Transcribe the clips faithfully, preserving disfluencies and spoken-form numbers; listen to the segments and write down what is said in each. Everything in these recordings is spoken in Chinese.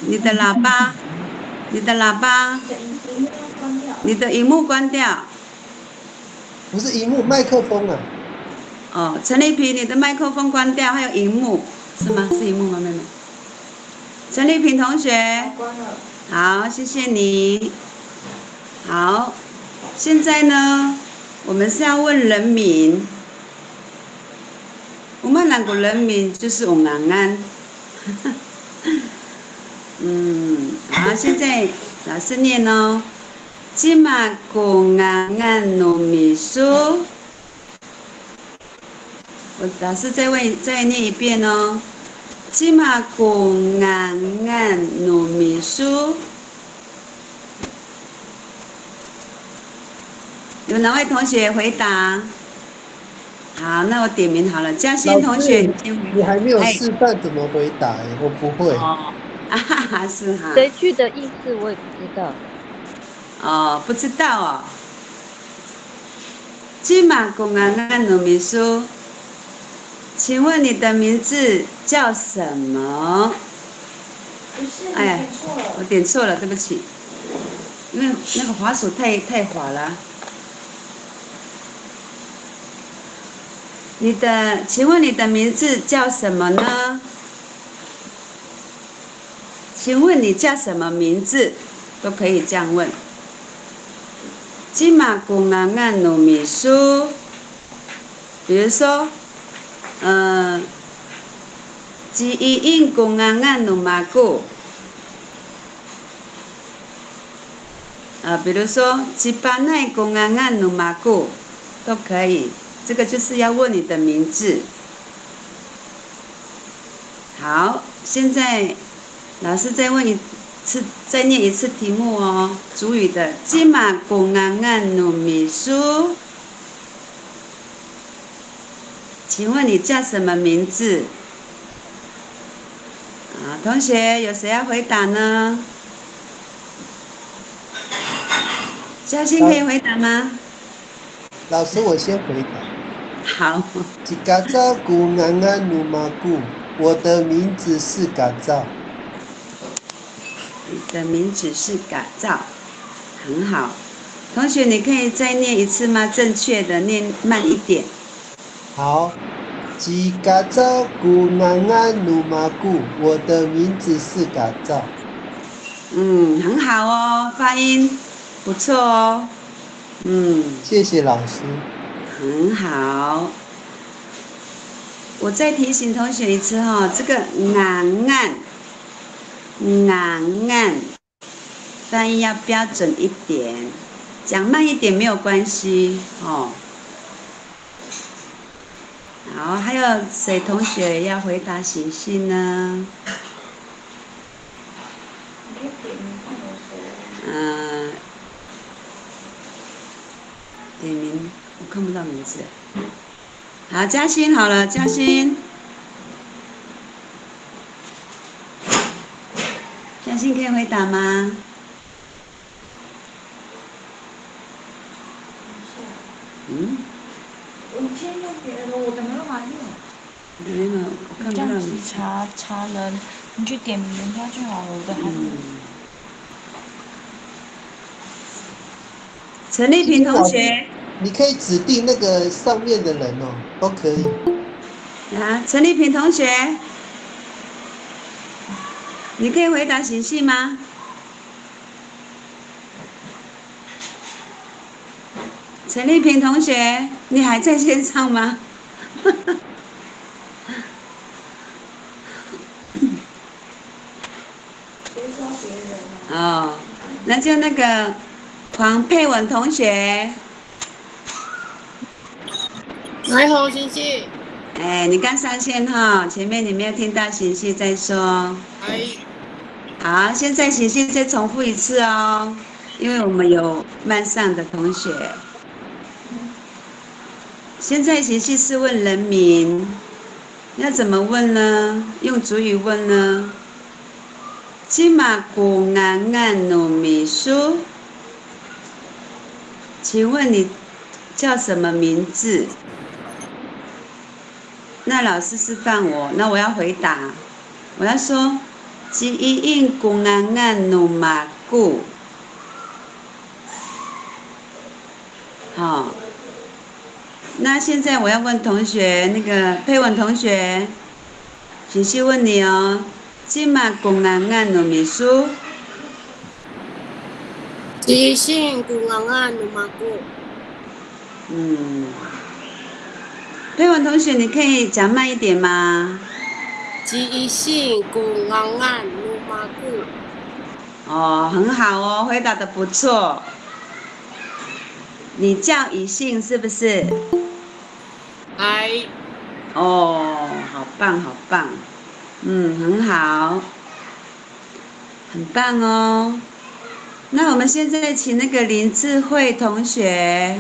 你的喇叭，你的喇叭，你的荧幕关掉。 不是荧幕，麦克风啊。 哦，陈丽萍，你的麦克风关掉，还有荧幕是吗？是荧幕吗，妹妹？陈丽萍同学，好，谢谢你。好，现在呢，我们是要问人名。我们两个人名就是翁安安。嗯，好，现在老师念哦。今嘛翁安安糯米酥，我老师再问再念一遍哦。今嘛翁安安糯米酥。有哪位同学回答？好，那我点名好了。嘉欣老同学， 师， 你先回答。 你还没有哎， 示范怎么回答哎，我不会。 哦，啊哈哈，是哈， 这句的意思我也不知道。 哦，不知道哦。金马公安案农民书，请问你的名字叫什么？ 不是， 哎， 你点错了。 我点错了，对不起，因为那个滑鼠太太滑了。你的，请问你的名字叫什么呢？请问你叫什么名字？都可以这样问。金马公安案农民书，比如说，嗯、呃，基一印公安案农马古。啊，比如说吉巴奈公安案努马古都可以，这个就是要问你的名字。好，现在老师再问一次，再念一次题目哦，主语的吉马公安案努米苏，请问你叫什么名字？啊，同学有谁要回答呢？嘉欣可以老回答吗？ 老师，我先回答。 好。 吉嘎造古安安努马古，我的名字是嘎造。 你的名字是改造，很好。同学，你可以再念一次吗？正确的，念慢一点。 好，吉嘎造古安安努马古，我的名字是嘎造。 嗯，很好哦，发音不错哦。嗯， 谢谢老师。 很好。我再提醒同学一次哈、哦，这个昂岸，昂岸，发音要标准一点，讲慢一点没有关系哦。好，还有谁同学要回答信息呢？ 你可以点名看有谁。 嗯、呃，点名，我看不到名字。好，嘉欣好了，嘉欣，嘉欣可以回答吗？嗯， 我先用别的，我的没办法用。 没有，我看不这样子到名字。 查查人，你去点名人家就好了。我的还没有。 嗯，陈丽萍同老师， 学， 你可以指定那个上面的人哦，都可以。 啊，陈丽萍同学，你可以回答信息吗？陈丽萍同学，你还在线上吗？ 别说别人了。 哦，那就那个黄佩文同学， 来好，星星。 哎，你刚上线哈，前面你没有听到信息再说。 来， 好，现在信息再重复一次哦，因为我们有慢上的同学。现在信息是问人名，要怎么问呢？用主语问呢？金马古安安努米苏，请问你叫什么名字？那老师示范我，那我要回答，我要说， 吉伊印古安安努马古。好，那现在我要问同学，那个佩文同学，请细问你哦。今嘛古安安努米苏。 即兴古昂安努马古。 嗯，佩文同学，你可以讲慢一点吗？ 即兴古昂安努马古。 哦，很好哦，回答的不错。你叫以信是不是？ 哎。 哦，好棒，好棒，嗯，很好，很棒哦。那我们现在请那个林智慧同学，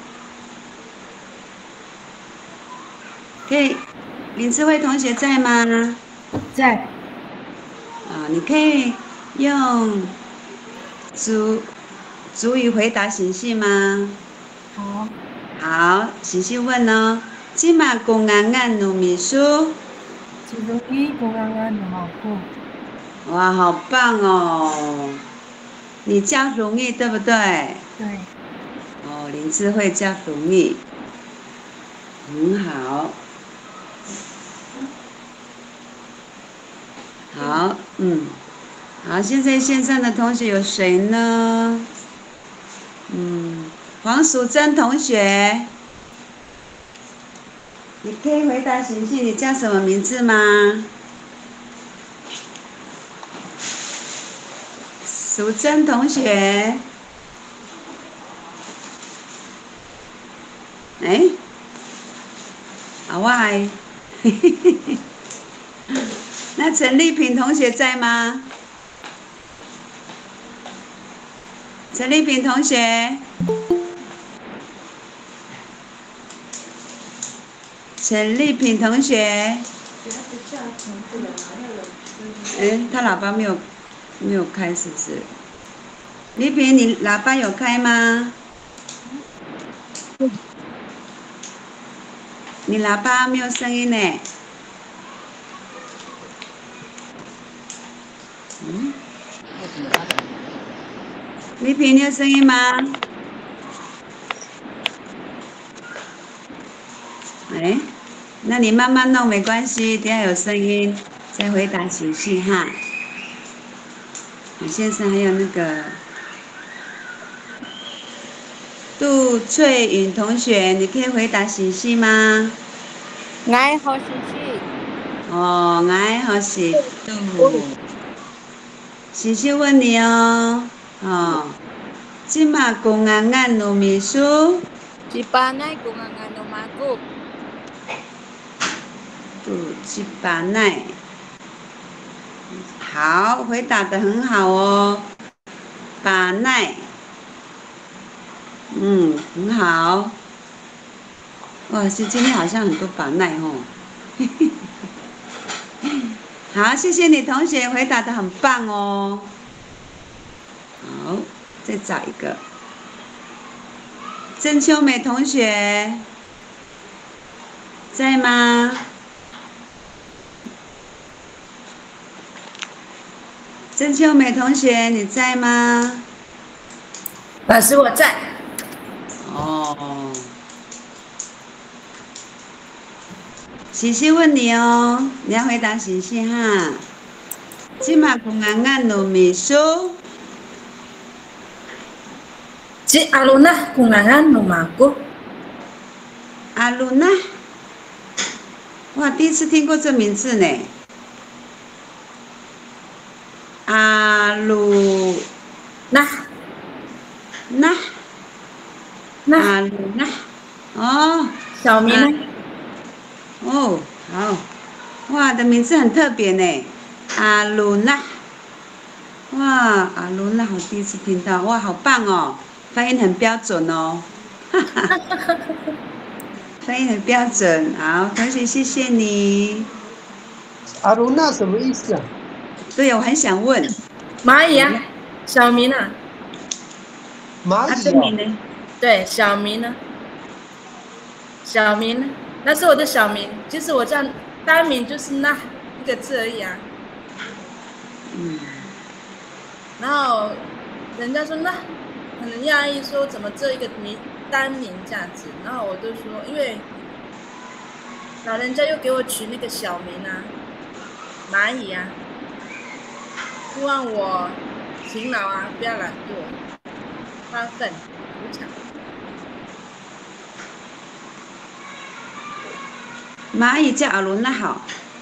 可以，林智慧同学在吗？ 在。 啊，你可以用主主语回答形式吗？ 好。 好，形式问哦。今嘛公安安努米苏。 吉隆伊公安安努马古。 哇，好棒哦！你叫容易对不对？ 对。 哦，林智慧叫容易，很好。好，嗯，好，现在线上的同学有谁呢？嗯，黄淑珍同学，你可以回答形式，你叫什么名字吗？淑珍同学，哎，好哇，那陈丽萍同学在吗？陈丽萍同学，陈丽萍同学，哎，他喇叭没有没有开，是不是？丽萍，你喇叭有开吗？你喇叭没有声音呢。嗯？丽萍，你有声音吗？哎，那你慢慢弄没关系，等下有声音再回答情绪哈。我线上还有那个杜翠允同学，你可以回答信息吗？ 我好信息。 哦，我好是杜。信息问你哦，哦，今嘛公安安努米苏。 吉巴奈公安安努马古。 杜吉巴奈。好，回答的很好哦，巴奈。嗯，很好。哇，是今天好像很多把奈哦。好，谢谢你同学回答的很棒哦。好，再找一个。郑秋美同学在吗？郑秋美同学你在吗？ 老师我在。 哦。喜喜问你哦，你要回答喜喜哈。今嘛公安安努米苏。 是阿鲁娜公安安努马古。 阿鲁娜，哇，第一次听过这名字呢。阿鲁娜， 娜， 娜， 阿鲁娜，哦， 小名呢？ 哦，好，哇，的名字很特别呢，阿鲁娜，哇，阿鲁娜，我第一次听到，哇，好棒哦，发音很标准哦，哈哈，发音很标准，好，同学谢谢你。 阿鲁娜什么意思啊？ 对，我很想问。 蚂蚁啊，小名啊。 蚂蚁哦。呢？ 对，小名呢？小名呢？那是我的小名，就是我这样单名就是那一个字而已啊。 嗯。 然后人家说那可能讶异说怎么这一个名单名这样子，然后我就说因为老人家又给我取那个小名啊，蚂蚁啊，希望我勤劳啊，不要懒惰，发奋图强。 蚂蚁叫阿伦那好。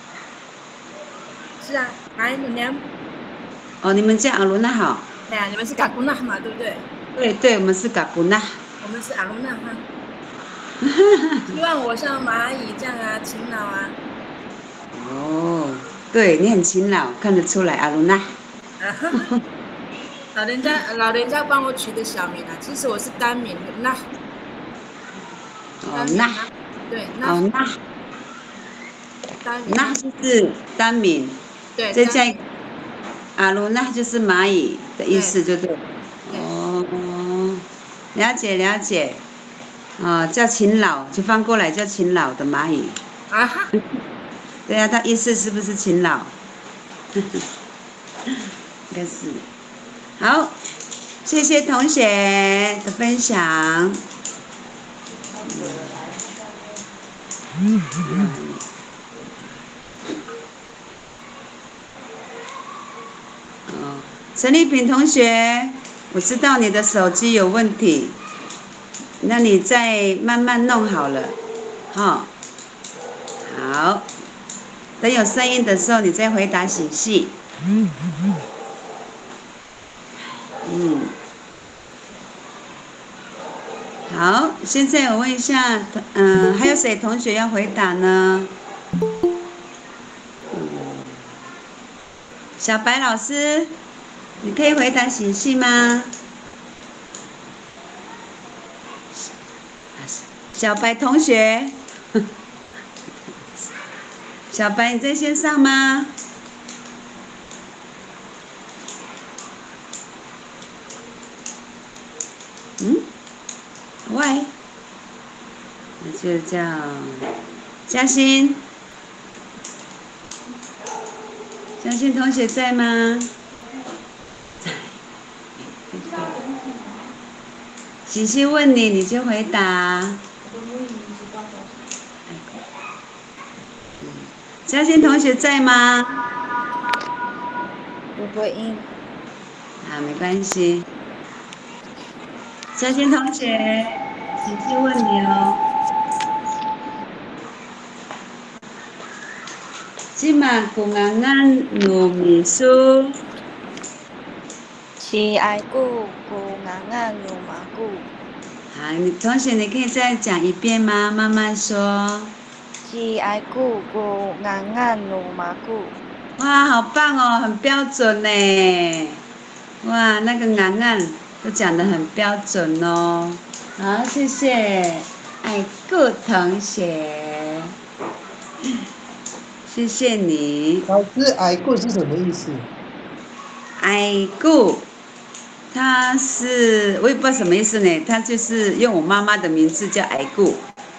是啊，来你们。 哦，你们叫阿伦那好。 对啊，你们是嘎古纳嘛，对不对？ 对对，我们是嘎古纳。 我们是阿伦纳哈。希望我像蚂蚁这样啊，勤劳啊。 哦，对你很勤劳，看得出来，阿伦纳。 老人家老人家帮我取的小名啊，其实我是单名那。 哦那。 对那。 哦那。 单名。 那就是单名。 对。 再加一个阿伦纳就是蚂蚁的意思，就对。哦，了解了解。啊、哦，叫勤劳，就翻过来叫勤劳的蚂蚁。 啊哈。 对啊，它意思是不是勤劳？应该是。好，谢谢同学的分享。嗯嗯哦，陈丽萍同学，我知道你的手机有问题，那你再慢慢弄好了，哈、哦。好，等有声音的时候，你再回答喜系。嗯嗯嗯。好，现在我问一下，嗯、呃，还有谁同学要回答呢？小白老师，你可以回答喜系吗？小白同学，小白你在线上吗？嗯？喂，那就叫嘉欣，嘉欣同学在吗？在。喜喜问你，你就回答。嘉欣同学在吗？ 不回应。 啊，没关系。嘉欣同学，喜喜问你哦。今晚公安安糯米酥。 是爱古古安安努马古。 好，你同学，你可以再讲一遍吗？慢慢说。 是爱古古安安努马古。 哇，好棒哦，很标准呢。哇，那个安安都讲得很标准哦。好，谢谢爱顾同学，谢谢你。 老师，爱顾是什么意思？ 爱顾，他是我也不知道什么意思呢，他就是用我妈妈的名字叫爱顾。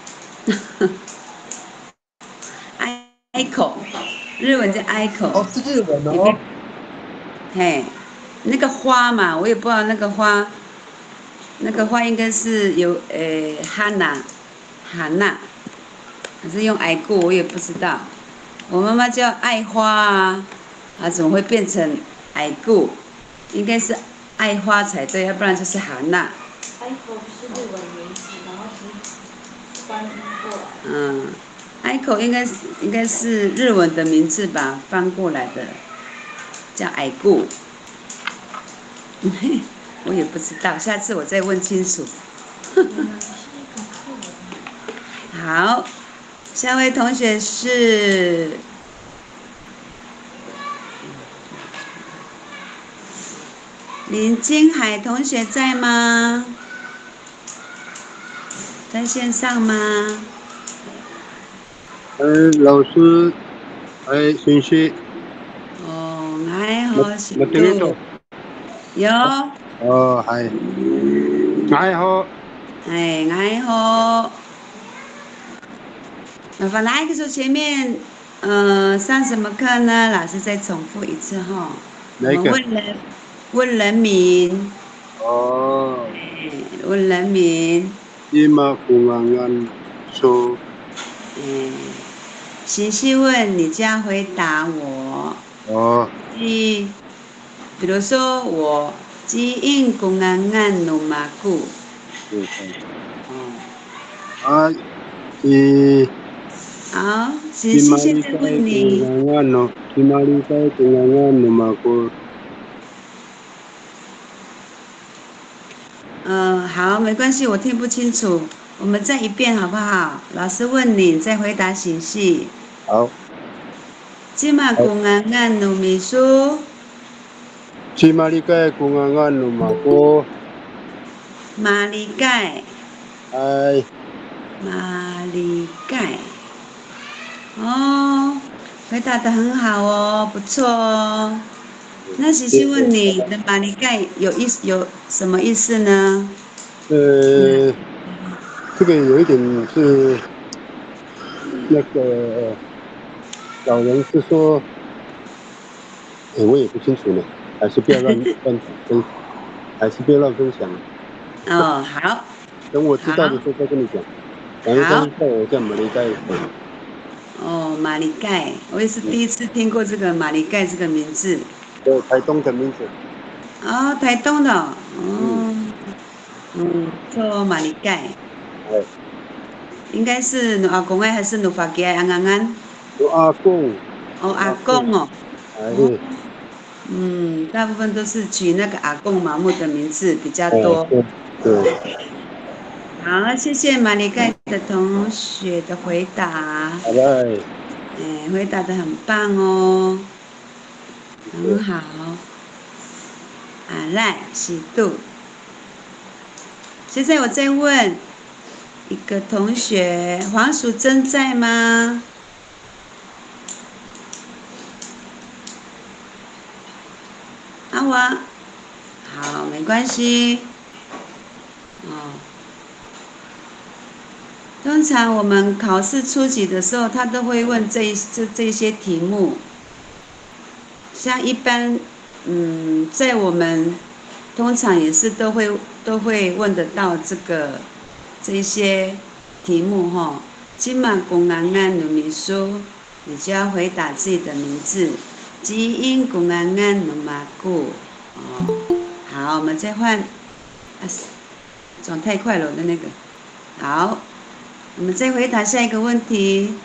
爱口，日文叫爱口。 哦，是日文哦。 嘿，那个花嘛，我也不知道那个花，那个花应该是有呃哈娜，哈娜，还是用爱顾，我也不知道。我妈妈叫爱花啊，啊怎么会变成爱顾？应该是爱花才对，要不然就是哈娜。 爱口是日文名字，然后是翻译过来。 嗯。爱口应该是应该是日文的名字吧，翻过来的，叫爱顾。我也不知道，下次我再问清楚。好，下位同学是林金海同学在吗？在线上吗？ 呃，老师，哎，信息。 哦，哎好，是都有。 哦，係，哎好。 哎，哎好。麻烦来一个说前面，呃，上什么课呢？老师再重复一次哈。 我们问人问人民。 哦。 问人民。 伊玛古安安说。 嗯，行西问，你这样回答我。 哦。 比比如说我基因公安安努马古。 嗯嗯。啊，伊。 好，行西现在问你。 公安安伊玛里盖公安安努马古。 嗯，好，没关系，我听不清楚，我们再一遍好不好？老师问你，再回答形式。 好。 即马公安安努秘书。 即马里盖公安安努马古。 马里盖。 哎。 马里盖。哦，回答得很好哦，不错哦。那行西问你的马里盖有意思有什么意思呢？ 呃，这个有一点是那个老人是说，欸、我也不清楚呢，还是不要乱乱讲分，还是不要乱分享。 哦，好。 等我知道的时候再跟你讲。反正当下我叫马里盖。 哦，马里盖，我也是第一次听过这个马里盖这个名字。 对，台东的名字。 哦，台东的。哦。嗯。嗯，做马里盖。 哎。 应该是努阿公哎，还是努法吉安安安？ 努阿公。 哦，阿公哦。 哎。 嗯，大部分都是取那个阿公麻木的名字比较多。 对。对。 好，谢谢马里盖的同学的回答。 好嘞。 哎，回答得很棒哦，很好。阿赖喜度。现在我再问一个同学，黄淑珍在吗？阿华，好，没关系。哦，通常我们考试初级的时候，他都会问这这这些题目。像一般，嗯，在我们通常也是都会都会问得到这个这些题目哈。今嘛公安安努米说，你就要回答自己的名字。基因公安安努马古。哦，好，我们再换。啊，转太快了，我的那个。好，我们再回答下一个问题。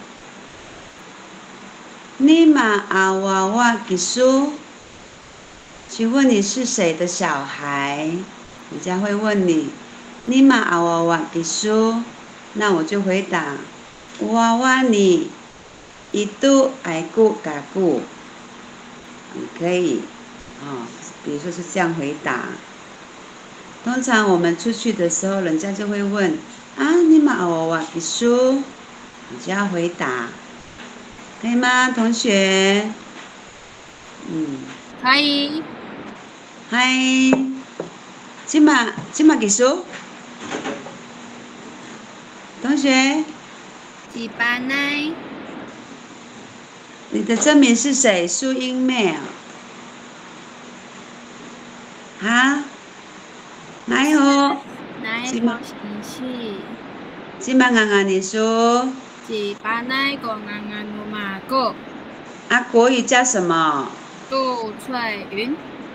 你玛阿娃娃吉苏，请问你是谁的小孩？人家会问你，你玛阿娃娃吉苏，那我就回答，娃娃你一度爱顾嘎顾，可以，哦，比如说是这样回答。通常我们出去的时候，人家就会问，啊，你玛阿娃娃吉苏，你就要回答。可以吗，同学？嗯， 可以。 嗨，今嘛今嘛几数？同学？ 几班呢？ 你的真名是谁？苏英妹啊？啊？来哦。 来，好形式。 今嘛啱啱你说。 几班呢？公安安努马古。 啊，国语叫什么？ 杜翠云。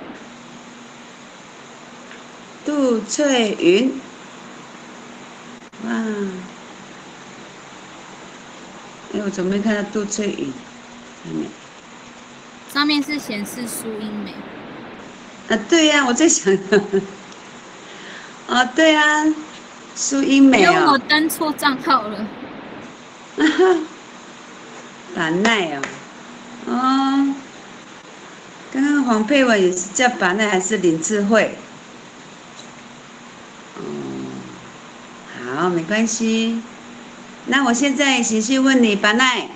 杜翠云。哇！哎，我怎么没看到杜翠云？上面。 上面是显示苏英美。 啊，对呀、啊，我在想。哦，对啊，苏英美哦。 因为我登错账号了。 把奈哦，哦，刚刚黄佩文也是叫把奈还是林智慧？哦，好，没关系。那我现在继续问你，把奈，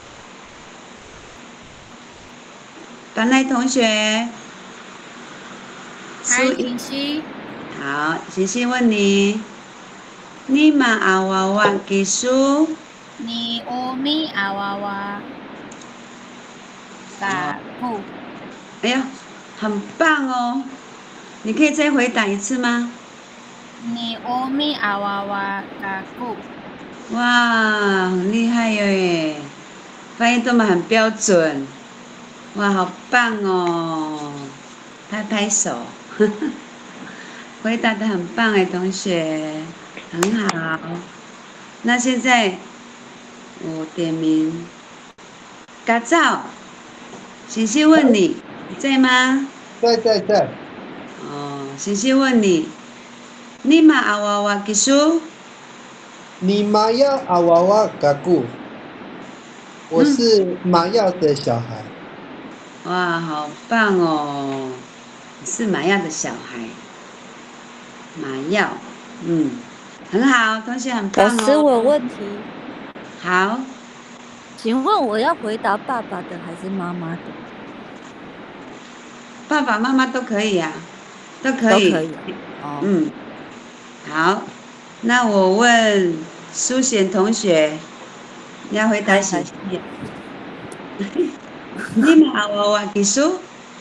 把奈同学， 嗨，妍希。 好，妍希问你，你嘛阿娃娃技术？ 你乌米阿娃娃，嘎布。 哎呀， 很棒哦。你可以再回答一次吗？ 你欧米阿娃娃嘎古。 哇，很厉害耶！发音都很标准。哇，好棒哦！拍拍手，回答的很棒哎，同学，很好。那现在我点名，嘎造，欣欣问你，你在吗？ 在在在。 哦，欣欣问你，你嘛阿娃娃技术？ 你玛耀阿娃娃嘎古，我是玛耀的小孩。 哇，好棒哦！你是玛耀的小孩，玛耀，嗯，很好，同学很棒哦。 老师，我有问题。 好， 请问我要回答爸爸的还是妈妈的？ 爸爸妈妈都可以呀、啊，都可以。 都可以。哦。 嗯，好，那我问苏贤同学，你要回答几遍？你嘛阿娃娃技术？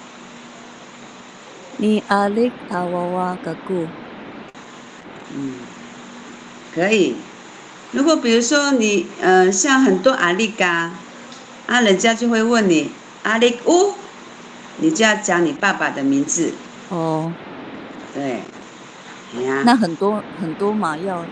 你阿力阿娃娃嘎古。 嗯，可以。如果比如说你呃像很多阿力嘎，啊人家就会问你阿力乌，你就要讲你爸爸的名字。 哦。 对。哎呀。 那很多很多麻药。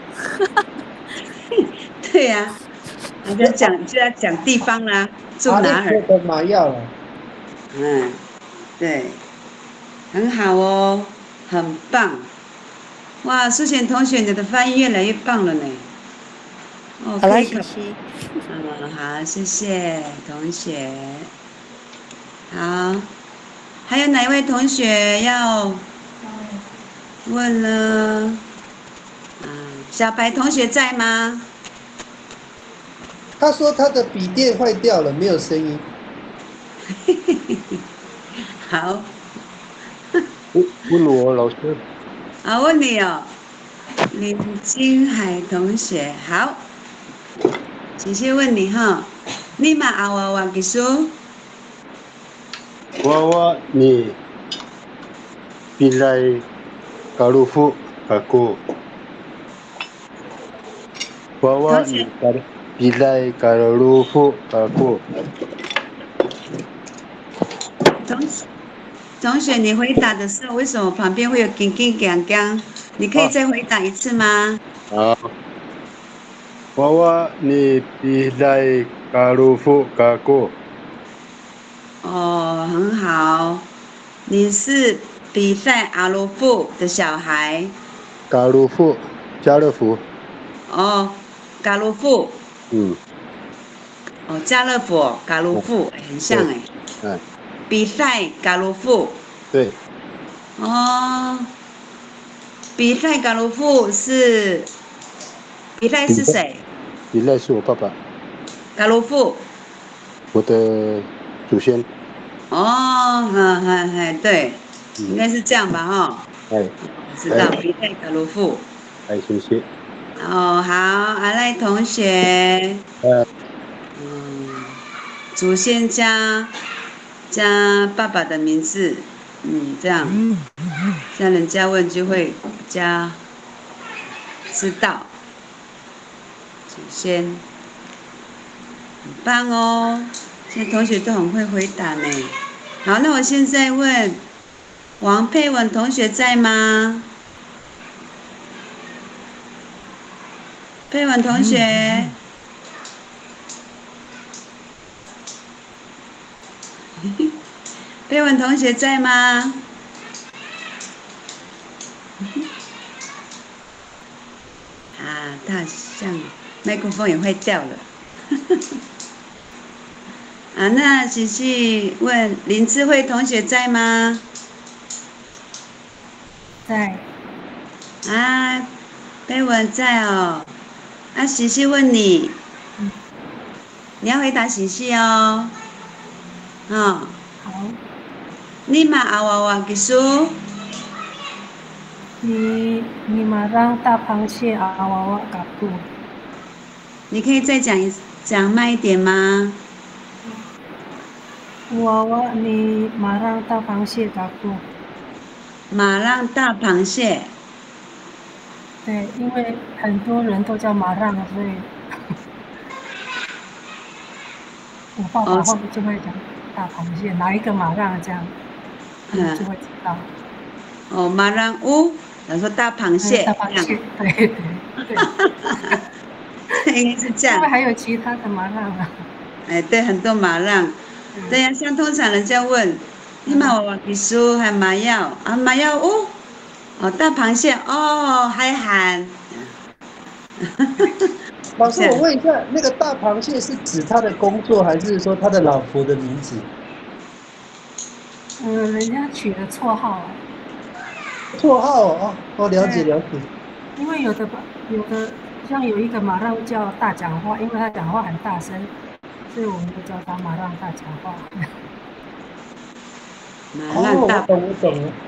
对呀、啊，那就讲就要讲地方啦，住哪儿？ 的麻药了。 嗯，对，很好哦，很棒。哇，苏贤同学，你的发音越来越棒了呢。哦， 好了， 可以谢谢。 嗯，好，谢谢同学。好，还有哪位同学要问呢？啊，小白同学在吗？ 他说他的笔电坏掉了，没有声音。 好。 问我老师。 好，问你哦，林金海同学，好，请先问你哈，你嘛阿娃娃技术？ 娃娃你比来加鲁夫嘎古。娃娃你比来加鲁夫嘎古。 同学，同学，你回答的时候为什么旁边会有叮叮当当？你可以再回答一次吗？ 啊。娃娃你比来加鲁夫嘎古。 哦，很好，你是比赛阿罗夫的小孩。 加鲁夫，家乐福。 哦，加鲁夫。 嗯。 哦，家乐福，加鲁夫，很像哎。 嗯。 比赛加鲁夫。 对。 哦，比赛加鲁夫是，比赛是谁？ 比赛是我爸爸。 加鲁夫。 我的祖先。 哦，哼哼哼，对，嗯、应该是这样吧，哈。 哎。 知道比赛加鲁夫。 哎，谢谢。 哦，好，阿赖同学。 呃。 嗯，祖先加加爸爸的名字，嗯，这样，像人家问就会加知道。祖先，很棒哦，现在同学都很会回答呢。好，那我现在问王佩文同学在吗？佩文同学。佩文同学在吗？啊，他好像麦克风也坏掉了。啊，那继续问林智慧同学在吗？ 在。 啊，佩文在哦。啊，喜喜问你，嗯、你要回答喜喜哦。哦。 好。 你嘛阿娃娃技术？ 你你嘛让大螃蟹阿娃娃嘎布。 你可以再讲一讲慢一点吗？ 娃娃你马浪大螃蟹打过？ 马浪大螃蟹。 对，因为很多人都叫马浪，所以我爸爸后面就会讲大螃蟹，哪一个马浪这样，他们就会知道。 哦，马浪屋，他说大螃蟹。 大螃蟹，对对对。应该是这样。 因为还有其他的马浪啊。 哎，对，很多马浪。对呀，像通常人家问，你马娃娃几书还麻药啊？麻药屋。哦，大螃蟹哦，还喊。 老师，我问一下，那个大螃蟹是指他的工作，还是说他的老婆的名字？ 嗯，人家取的绰号啊。 绰号哦，哦，了解了解。 因为有的有的像有一个马浪叫大讲话，因为他讲话很大声，所以我们都叫他马浪大讲话。 马浪大， 我懂我懂了。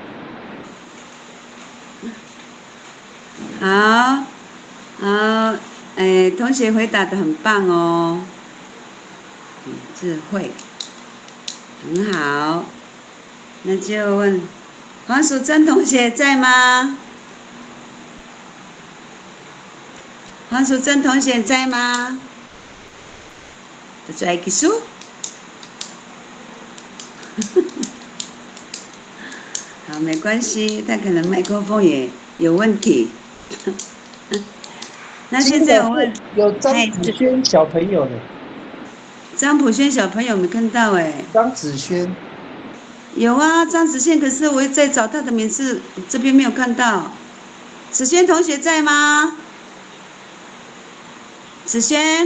好，好，哎，同学回答的很棒哦，智慧，很好。那就问黄淑珍同学在吗？黄淑珍同学在吗？在技术。好，没关系，他可能麦克风也有问题。那现在我问， 有张子萱小朋友呢？ 张普轩小朋友没看到哎。 张子萱。 有啊，张子萱，可是我在找他的名字，这边没有看到。子萱同学在吗？子萱。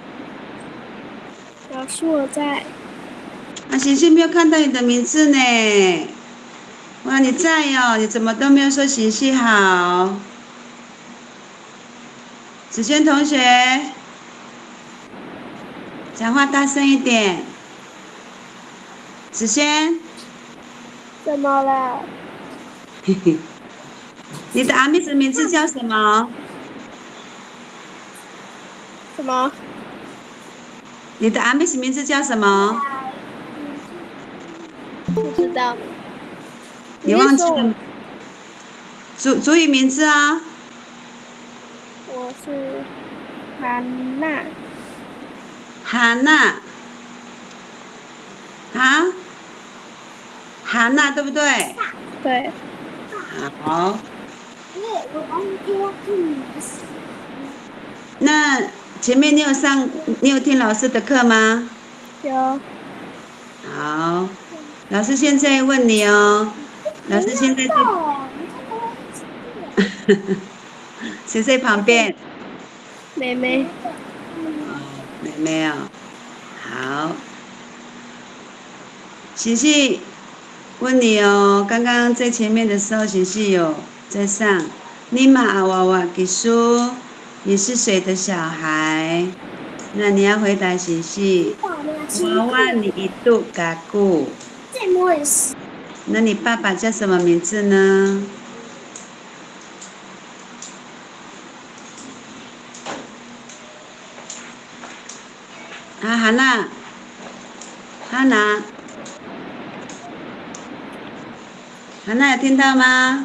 老师我在。 啊，欣欣没有看到你的名字呢。哇，你在哦，你怎么都没有说欣欣好？子萱同学，讲话大声一点。子萱。 怎么了？ 嘿嘿，你的阿密斯名字叫什么？ 什么？ 你的阿密斯名字叫什么？ 不知道。 你忘记了？主主语名字啊。 我是韩娜。 韩娜。啊？韩娜对不对？ 对。 好。那前面你有上，你有听老师的课吗？ 有。 好，老师现在问你哦，老师现在在，谁在旁边？ 妹妹。 妹妹哦，好。琪琪问你哦，刚刚在前面的时候，琪琪有在上，你马阿娃娃给说你是谁的小孩？那你要回答琪琪，娃娃你一度嘎咕。那你爸爸叫什么名字呢？啊，哈娜，哈娜。韩娜有听到吗？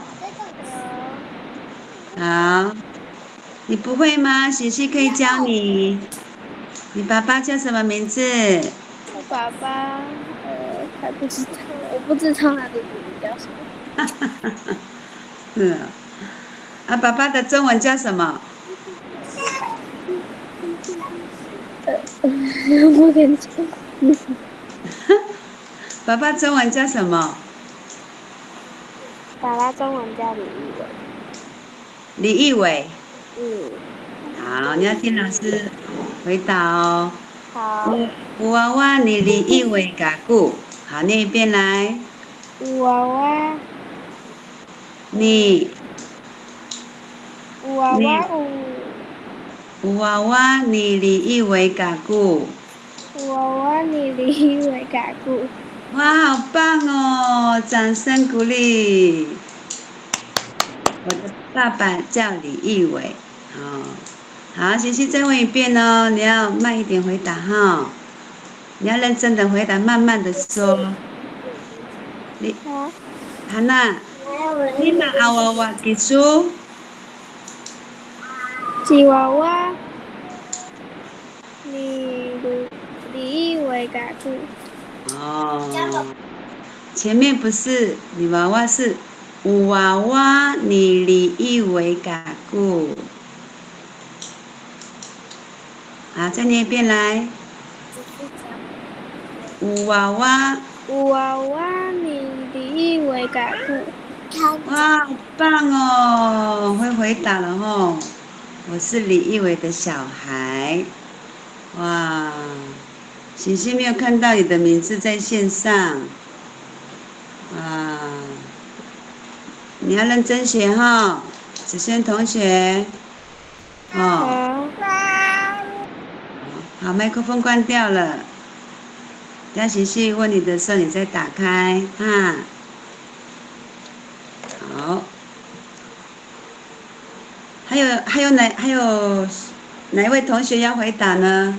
好，你不会吗？喜喜可以教你。你爸爸叫什么名字？ 我爸爸呃还不知道，我不知道他的名字叫什么。 是啊，啊，爸爸的中文叫什么？ 呃，我跟你讲。 爸爸中文叫什么？ 爸爸中文叫李义伟。 李义伟。 嗯。 好，你要听老师回答哦。 好。 有娃娃你李义伟嘎咕，好，念一遍来。 有娃娃。 你。 有娃娃有。 有娃娃你李义伟嘎咕。 有娃娃你李义伟嘎咕。 哇，好棒哦！掌声鼓励。我的爸爸叫李义伟，哦，好，琪琪再问一遍哦，你要慢一点回答哈。 你要认真的回答，慢慢的说。你，汉娜，你嘛阿娃娃技术？ 吉娃娃，你你以为嘎固？ 哦，前面不是你娃娃是有娃娃，你你以为嘎固？好，再念一遍来。有娃娃。 有娃娃，你你以为嘎固？ 哇，好棒哦，会回答了吼。我是李一伟的小孩。哇，欣欣没有看到你的名字在线上。哇，你要认真学哈，子轩同学。哦。好，麦克风关掉了。等下欣欣问你的时候，你再打开哈。好。还有还有哪还有哪一位同学要回答呢？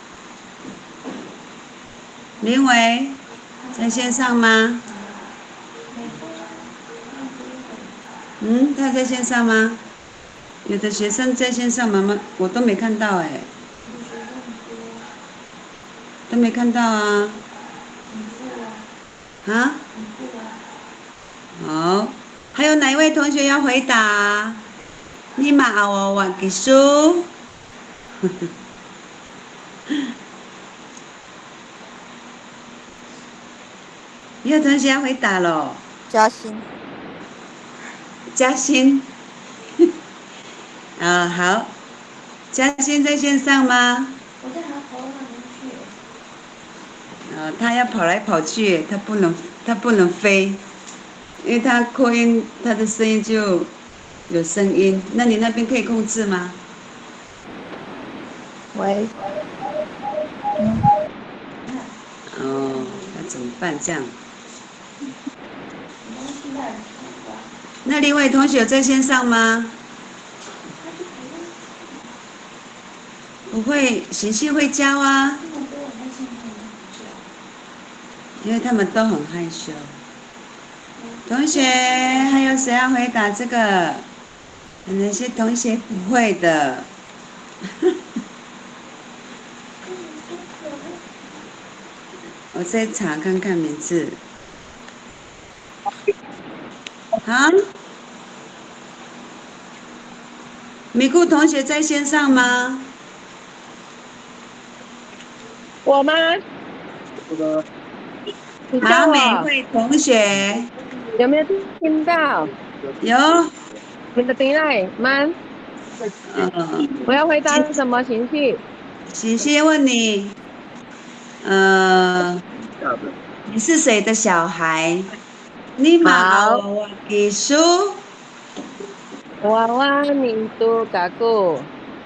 林伟在线上吗？嗯，他在线上吗？有的学生在线上，妈妈我都没看到哎，都没看到啊。啊？好，还有哪一位同学要回答？你嘛阿娃娃技术？有同学要回答了。 嘉欣。 嘉欣。啊，好。嘉欣在线上吗？ 我在他头上面去。 呃，他要跑来跑去，他不能，他不能飞，因为他扩音，他的声音就有声音。那你那边可以控制吗？ 喂。 嗯。哦，那怎么办？这样？那另外同学有在线上吗？不会，行系会教啊。因为他们都很害羞。同学，还有谁要回答这个？有哪些同学不会的？我再查看看名字。啊？米库同学在线上吗？ 我吗？ 好，美惠同学， 有没有听到？ 有。 你的tiếng này man。 嗯。 我要回答什么情绪？ 欣欣问你，呃，你是谁的小孩？你嘛阿娃娃技术？ 娃娃你都嘎过。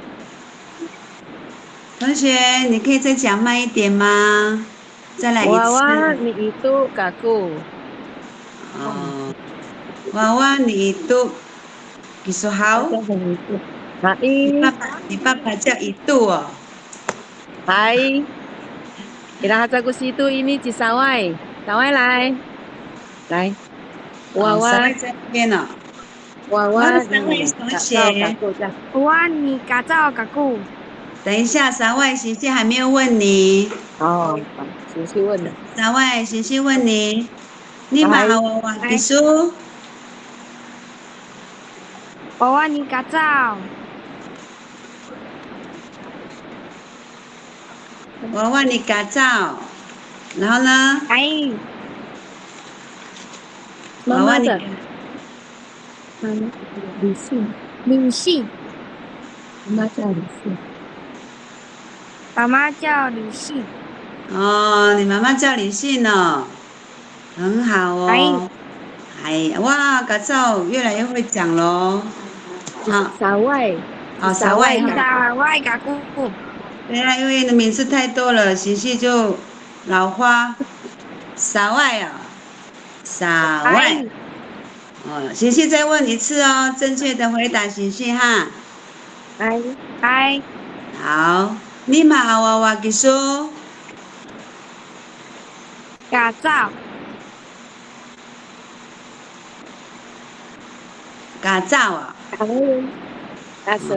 同学，你可以再讲慢一点吗？再来一次。 娃娃你都嘎过。 哦，娃娃你都技术好。 阿姨。 你爸爸，你爸爸叫一度哦。 Hai. Kita hajaku situ ini Cisawai. Sawai来，来。娃娃。 在这边呢。 娃娃三位同学。 娃娃你嘎造嘎固。 等一下，三位欣欣还没有问你。 哦，欣欣问了。 三位欣欣问你，你嘛娃娃技术？ 娃娃你嘎造。 娃娃你嘎造，然后呢？ 哎。 娃娃你。 嗯，李信。 李信。 妈妈叫李信。 妈妈叫李信。 哦，你妈妈叫李信哦，很好哦。哎，哇，嘎造越来越会讲喽。 好，傻外。 好，傻外。 傻外嘎固。 对啊，因为你的名字太多了，欣欣就老花。傻外啊，傻外。哦，欣欣再问一次哦，正确的回答欣欣哈。 哎哎。 好，你嘛娃娃技术？ 嘎造， 嘎造啊， 感恩，大声，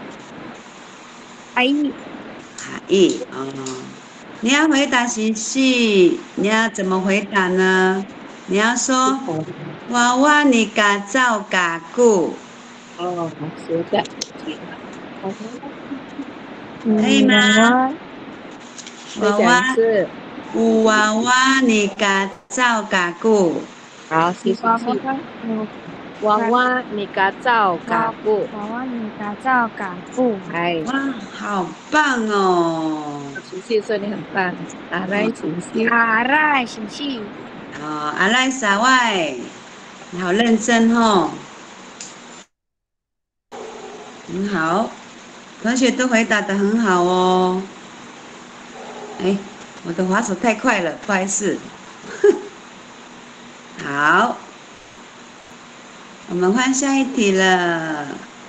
阿姨， 阿姨哦，你要回答西西，你要怎么回答呢？你要说娃娃你嘎造嘎固， 哦，说的挺好。 可以吗？ 再娃娃讲一次。 有娃娃你嘎造嘎固， 好，谢谢娃谢。 娃， 娃娃，你嘎造嘎布， 娃娃你嘎造嘎布， 哎， 哇，好棒哦！ 晴晴说你很棒，啊，来晴晴， 阿赖星星， 哦，阿赖撒外，你好认真哦，很好，同学都回答得很好哦。哎，我的滑手太快了，不好意思。好，我们换下一题了。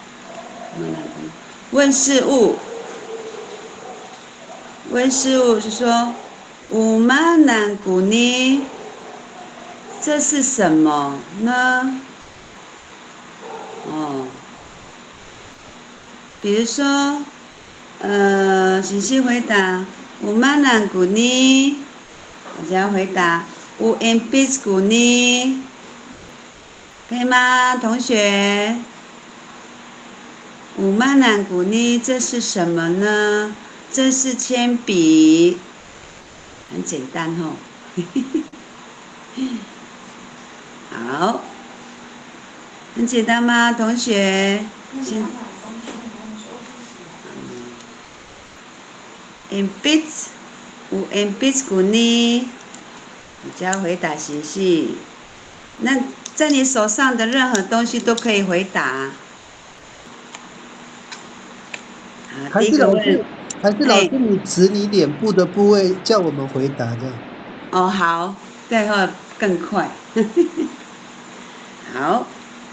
问事物，问事物是说，五马南古尼，这是什么呢？哦，比如说，呃，信息回答，五马南古尼，大家回答，五 M B 古尼，可以吗，同学？五马南古尼，这是什么呢？这是铅笔，很简单吼、哦。好，很简单吗，同学？先。M B 五 M B 古尼，你只要回答信息。那在你手上的任何东西都可以回答。 还是老师，还是老师，你指你脸部的部位叫我们回答这样。 哦，好，这样更快。好，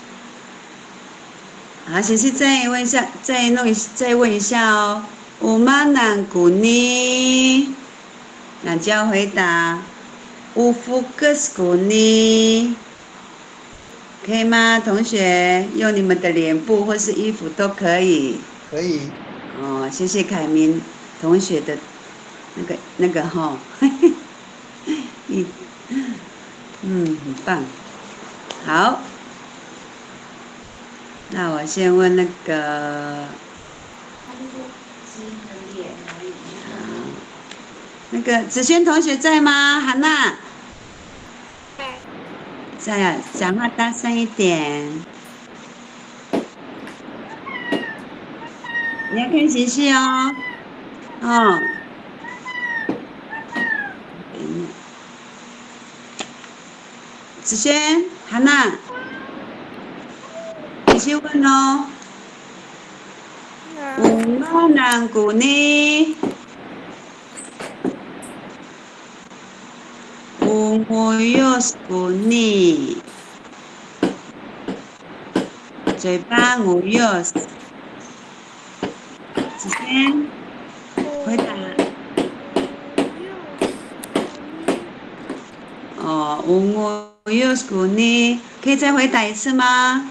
好，谢谢，再问一下，再弄一，再问一下哦。五马南古尼，那就要回答。五福格斯古尼，可以吗，同学？用你们的脸部或是衣服都可以。 可以。 哦，谢谢凯明同学的那个那个哈，嗯嗯，很棒。好，那我先问那个，那个子轩同学在吗？韩娜。在啊，讲话大声一点。你要看信息哦，哦。子轩，韩娜，继续问哦。五马南古尼，五木有斯古尼，嘴巴无有斯。子轩，回答。哦，五木有斯古尼，可以再回答一次吗？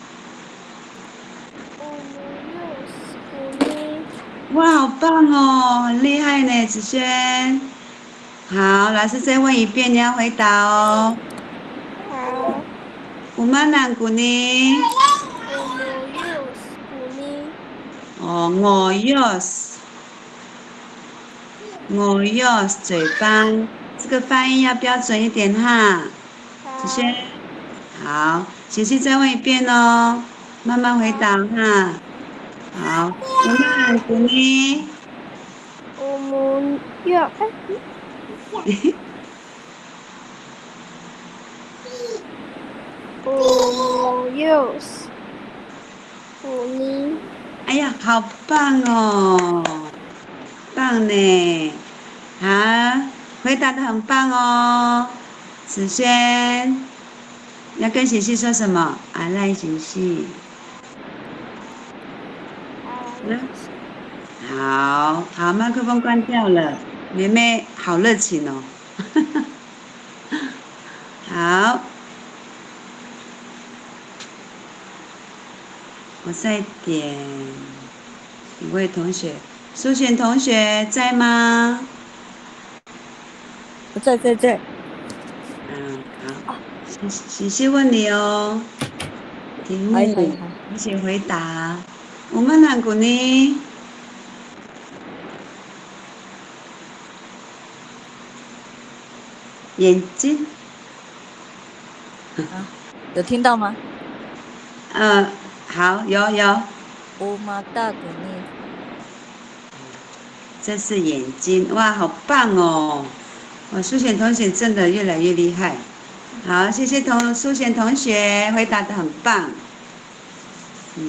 哇，好棒哦，很厉害呢，子轩。好，老师再问一遍，你要回答哦。 好。 五马南古尼。哦，我有斯，我有斯嘴巴，这个发音要标准一点哈。子轩，好，琪琪再问一遍哦，慢慢回答哈。好，五马南古尼。 我们要哎。五六五零。 哎呀，好棒哦，棒呢！好，回答的很棒哦，子轩。要跟喜喜说什么？阿赖喜喜。嗯，好好，麦克风关掉了。妹妹好热情哦。 好，我再点一位同学，苏璇同学在吗？ 我在在在。 嗯，好，谢谢谢问你哦。题目，你请回答。我们哪个呢？眼睛。 啊，有听到吗？ 嗯，好，有有。 乌马大古尼。 这是眼睛，哇，好棒哦！哇，苏璇同学真的越来越厉害。好，谢谢同苏璇同学回答的很棒。嗯。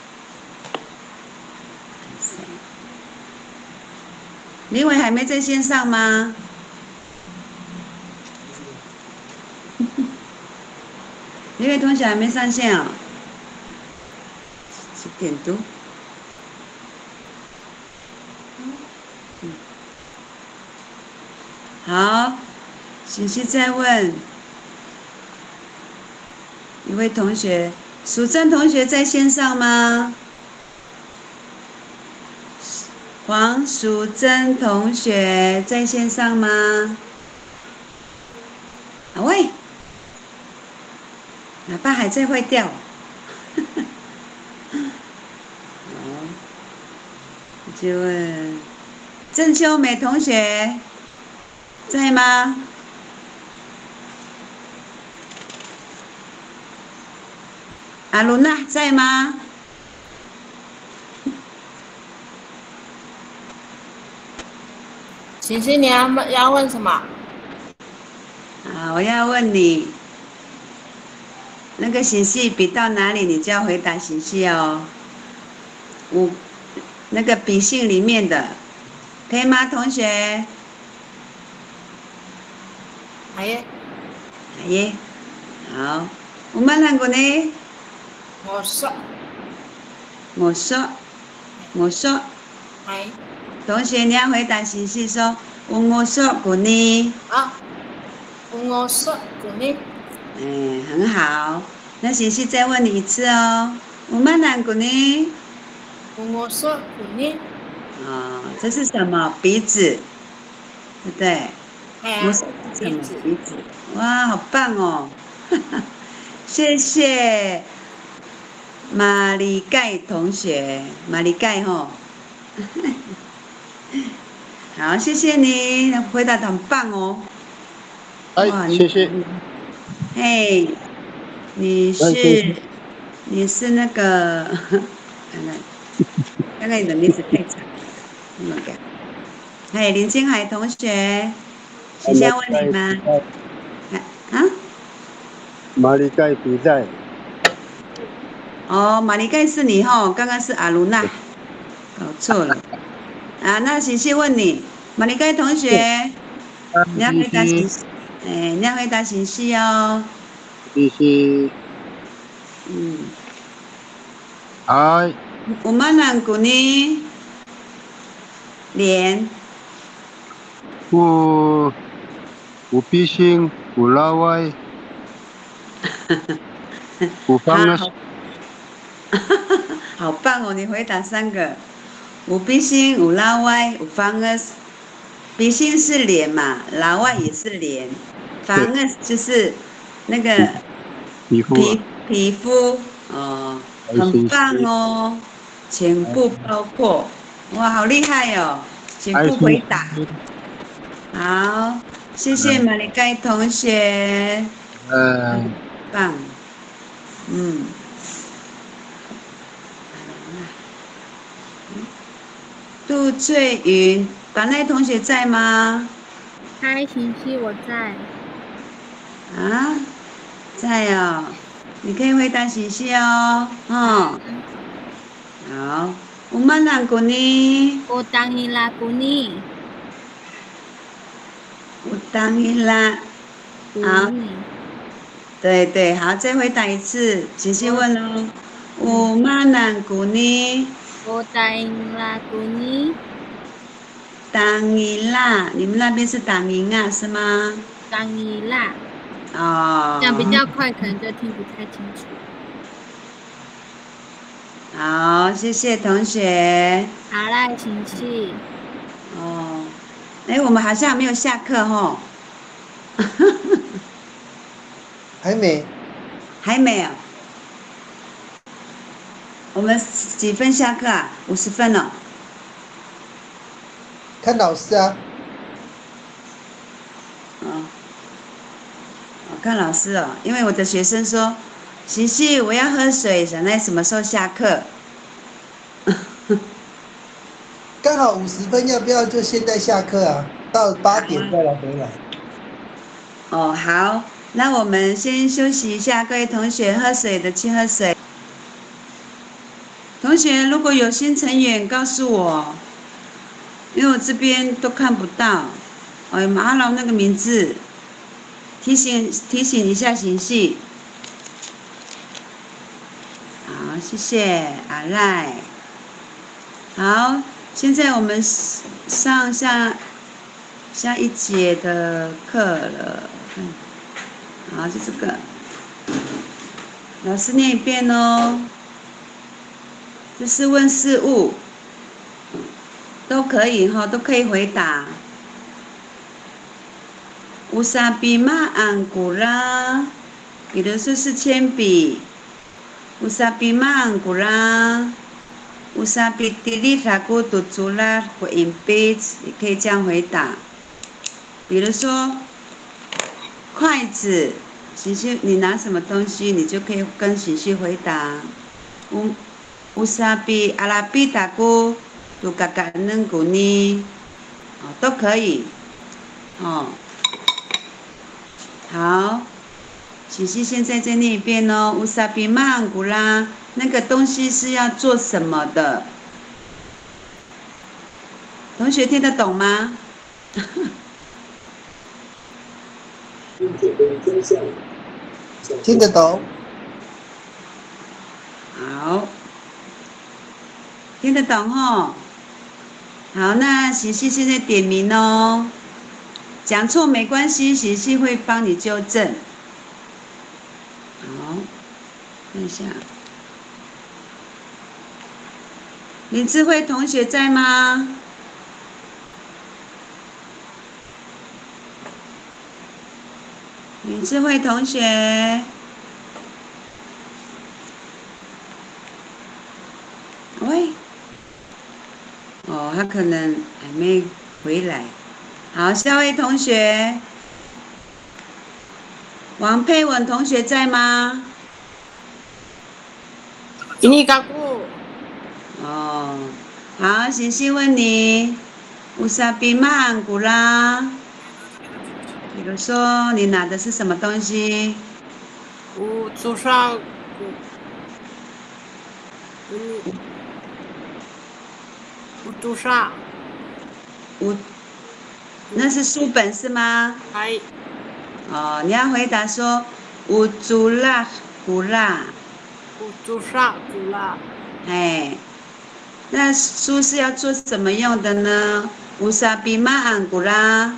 林伟还没在线上吗？林伟同学还没上线哦。几点多？嗯。好，欣欣再问一位同学，淑珍同学在线上吗？黄淑珍同学在线上吗？啊喂，喇叭还在坏掉。好，就问郑秀美同学在吗？阿伦娜在吗？ 晴晴，你要要问什么？ 啊，我要问你，那个形式比到哪里，你就要回答形式哦。五，那个笔性里面的，可以吗，同学？ 哎耶， 哎耶，好，我们两个呢？ 我说， 我说，我说， 哎， 同学你要回答形式说，我说过呢。 啊，我说过呢。 嗯，很好。那形式再问你一次哦。我们两个呢？ 我说过呢。 哦，这是什么？鼻子，对不对？ 我是什么？鼻子。哇，好棒哦！谢谢马里盖同学，马里盖吼。好，谢谢你，回答得很棒哦。 哎，谢谢。 嘿，你是你是那个，看看，看看你的名字太长，那个。嘿，林青海同学，是想问你吗？啊？ 马里盖比赛。 哦，马里盖是你吼，刚刚是阿鲁娜，搞错了。啊，那欣欣问你，马里盖同学，你要回答欣欣，哎，你要回答欣欣哦。 欣欣。 嗯。 哎。 我们两个呢？脸。 我我鼻心，我拉歪。我方呢？ 好棒哦！你回答三个，有鼻心，有拉歪，有方耳。鼻心是脸嘛，拉歪也是脸，方耳就是那个皮肤皮皮肤哦，很棒哦，全部包括，哇，好厉害哦！全部回答，好，谢谢马里盖同学， 嗯， 棒，嗯。杜翠云，板奈同学在吗？ 嗨，晴晴，我在。 啊，在哦，你可以回答晴晴哦，哦。好，我们两个呢？ 我当你拉古尼。 我当你拉。好。对对，好，再回答一次，晴晴问哦。我们两个呢？ 我当你拉古尼。 当你啦，你们那边是当你啊，是吗？ 当你啦。 哦， 讲比较快，可能就听不太清楚。 好，谢谢同学。 好啦，请去。 哦，哎，我们好像没有下课哦。 还没， 还没有。我们几分下课啊？五十分了。 看老师啊。 哦，我看老师哦，因为我的学生说，琪琪我要喝水，想在什么时候下课？ 刚好五十分，要不要就现在下课啊？到八点再来回来。 哦，好，那我们先休息一下，各位同学，喝水的去喝水。同学，如果有新成员，告诉我，因为我这边都看不到。哎，马老那个名字，提醒提醒一下行系。好，谢谢阿赖。好，现在我们上下下一节的课了。嗯，好，就这个，老师念一遍哦。这是问事物，都可以哈，都可以回答。乌萨比玛安古拉，比如说是铅笔。乌萨比玛安古拉，乌萨比蒂利塔古杜祖拉或 impede， 也可以这样回答。比如说筷子，喜续你拿什么东西，你就可以跟喜续回答。乌乌萨比阿拉比达古杜嘎嘎能古尼，哦，都可以，哦。好，喜喜现在再念一遍哦。乌萨比曼古拉，那个东西是要做什么的？同学听得懂吗？ 听得懂。 好，听得懂吼。好，那喜喜现在点名哦。讲错没关系，喜喜会帮你纠正。好，看一下，林智慧同学在吗？林智慧同学，喂，哦，他可能还没回来。好，下位同学，王佩文同学在吗？ 伊尼嘎古。 哦，好，行星问你，乌萨比曼古拉，比如说你拿的是什么东西？ 乌祖沙古。乌祖沙。 乌。那是书本是吗？ 嗨。 哦，你要回答说乌祖拉古拉。 乌祖沙古拉。 哎，那书是要做什么用的呢？乌萨比玛安古拉。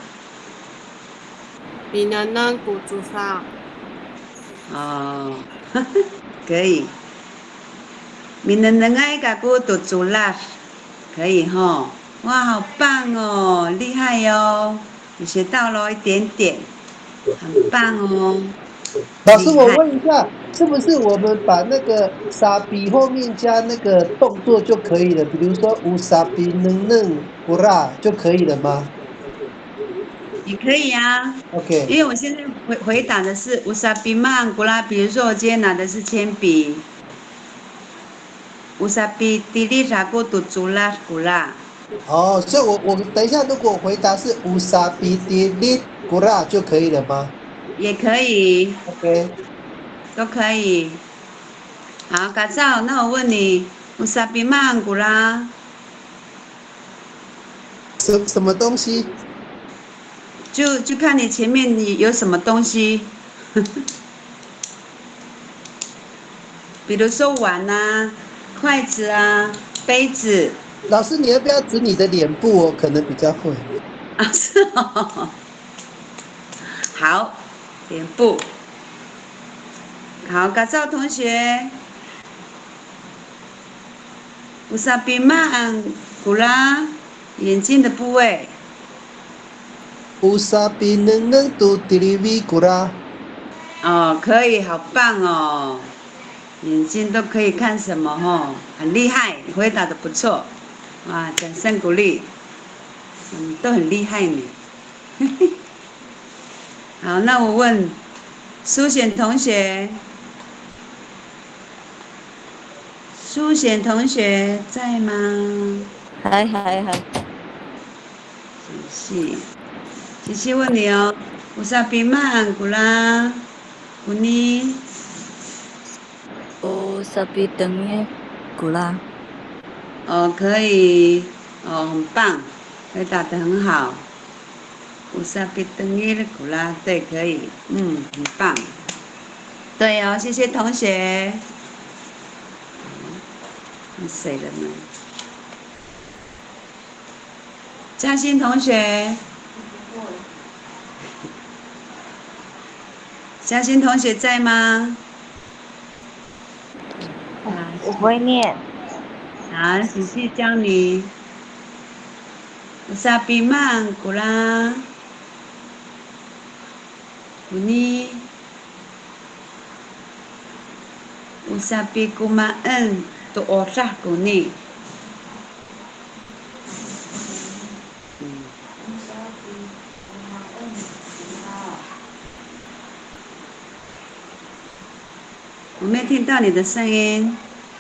比能能古祖沙。 哦，可以。比能能爱嘎古杜祖拉，可以哈。哇，好棒哦，厉害哟！你学到了一点点，很棒哦。 老师，我问一下，是不是我们把那个沙比后面加那个动作就可以了？比如说乌沙比能能古拉就可以了吗？ 也可以啊。 OK。 因为我现在回回答的是乌沙比曼古拉，比如说我今天拿的是铅笔，乌沙比蒂利查古杜祖拉古拉。 哦，所以我我等一下，如果回答是乌沙比蒂利古拉就可以了吗？ 也可以。 OK。 都可以。好，嘎造，那我问你，乌沙比曼古拉。 什什么东西？ 就就看你前面你有什么东西，比如说碗啊、筷子啊、杯子。 老师，你要不要指你的脸部哦？可能比较会。 啊，是哦。好， 脸部。好，嘎造同学，乌萨比曼古拉，眼睛的部位。 乌萨比能能杜迪里维古拉。 哦，可以，好棒哦！眼睛都可以看什么哦？很厉害，你回答的不错，哇，掌声鼓励，嗯，都很厉害呢。好，那我问苏显同学，苏显同学在吗？ 还还还。 谢谢，谢谢问你哦，乌萨比曼古拉，古尼。 哦，萨比等于古拉。 哦，可以，哦，很棒，回答得很好。乌萨比等于古拉，对，可以，嗯，很棒。对哦，谢谢同学。是谁的呢？嘉欣同学。嘉欣同学在吗？ 我不会念。 好，仔细教你。乌萨比曼古拉，古尼，乌萨比古玛恩多奥萨古尼。我没听到你的声音。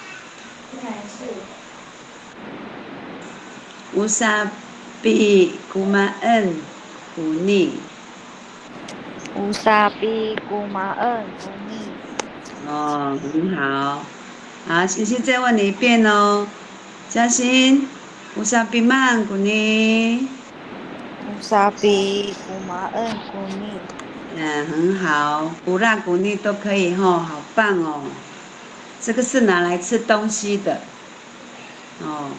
乌萨比古玛恩古尼。 乌萨比古玛恩古尼。 哦，很好。好，欣欣再问你一遍哦。嘉欣，乌萨比曼古尼。 乌萨比古玛恩古尼。 嗯，很好，古拉古尼都可以吼，好棒哦！这个是拿来吃东西的，哦，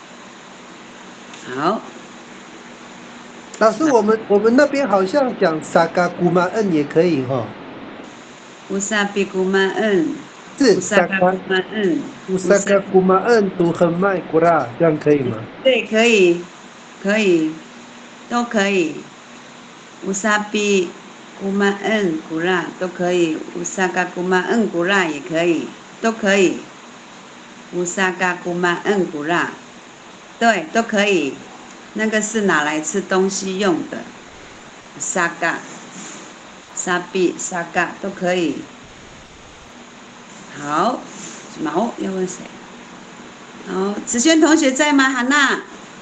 好。 老师，我们我们那边好像讲萨嘎古玛恩也可以哈。 乌萨比古玛恩， 是萨嘎古玛恩， 乌萨嘎古玛恩都很卖古拉，这样可以吗？ 对，可以，可以，都可以。乌萨比。古玛恩古拉都可以，乌萨嘎古玛恩古拉也可以，都可以。乌萨嘎古玛恩古拉，对，都可以。那个是拿来吃东西用的，沙嘎、沙比、沙嘎都可以。好，毛要问谁？好，子轩同学在吗？韩娜，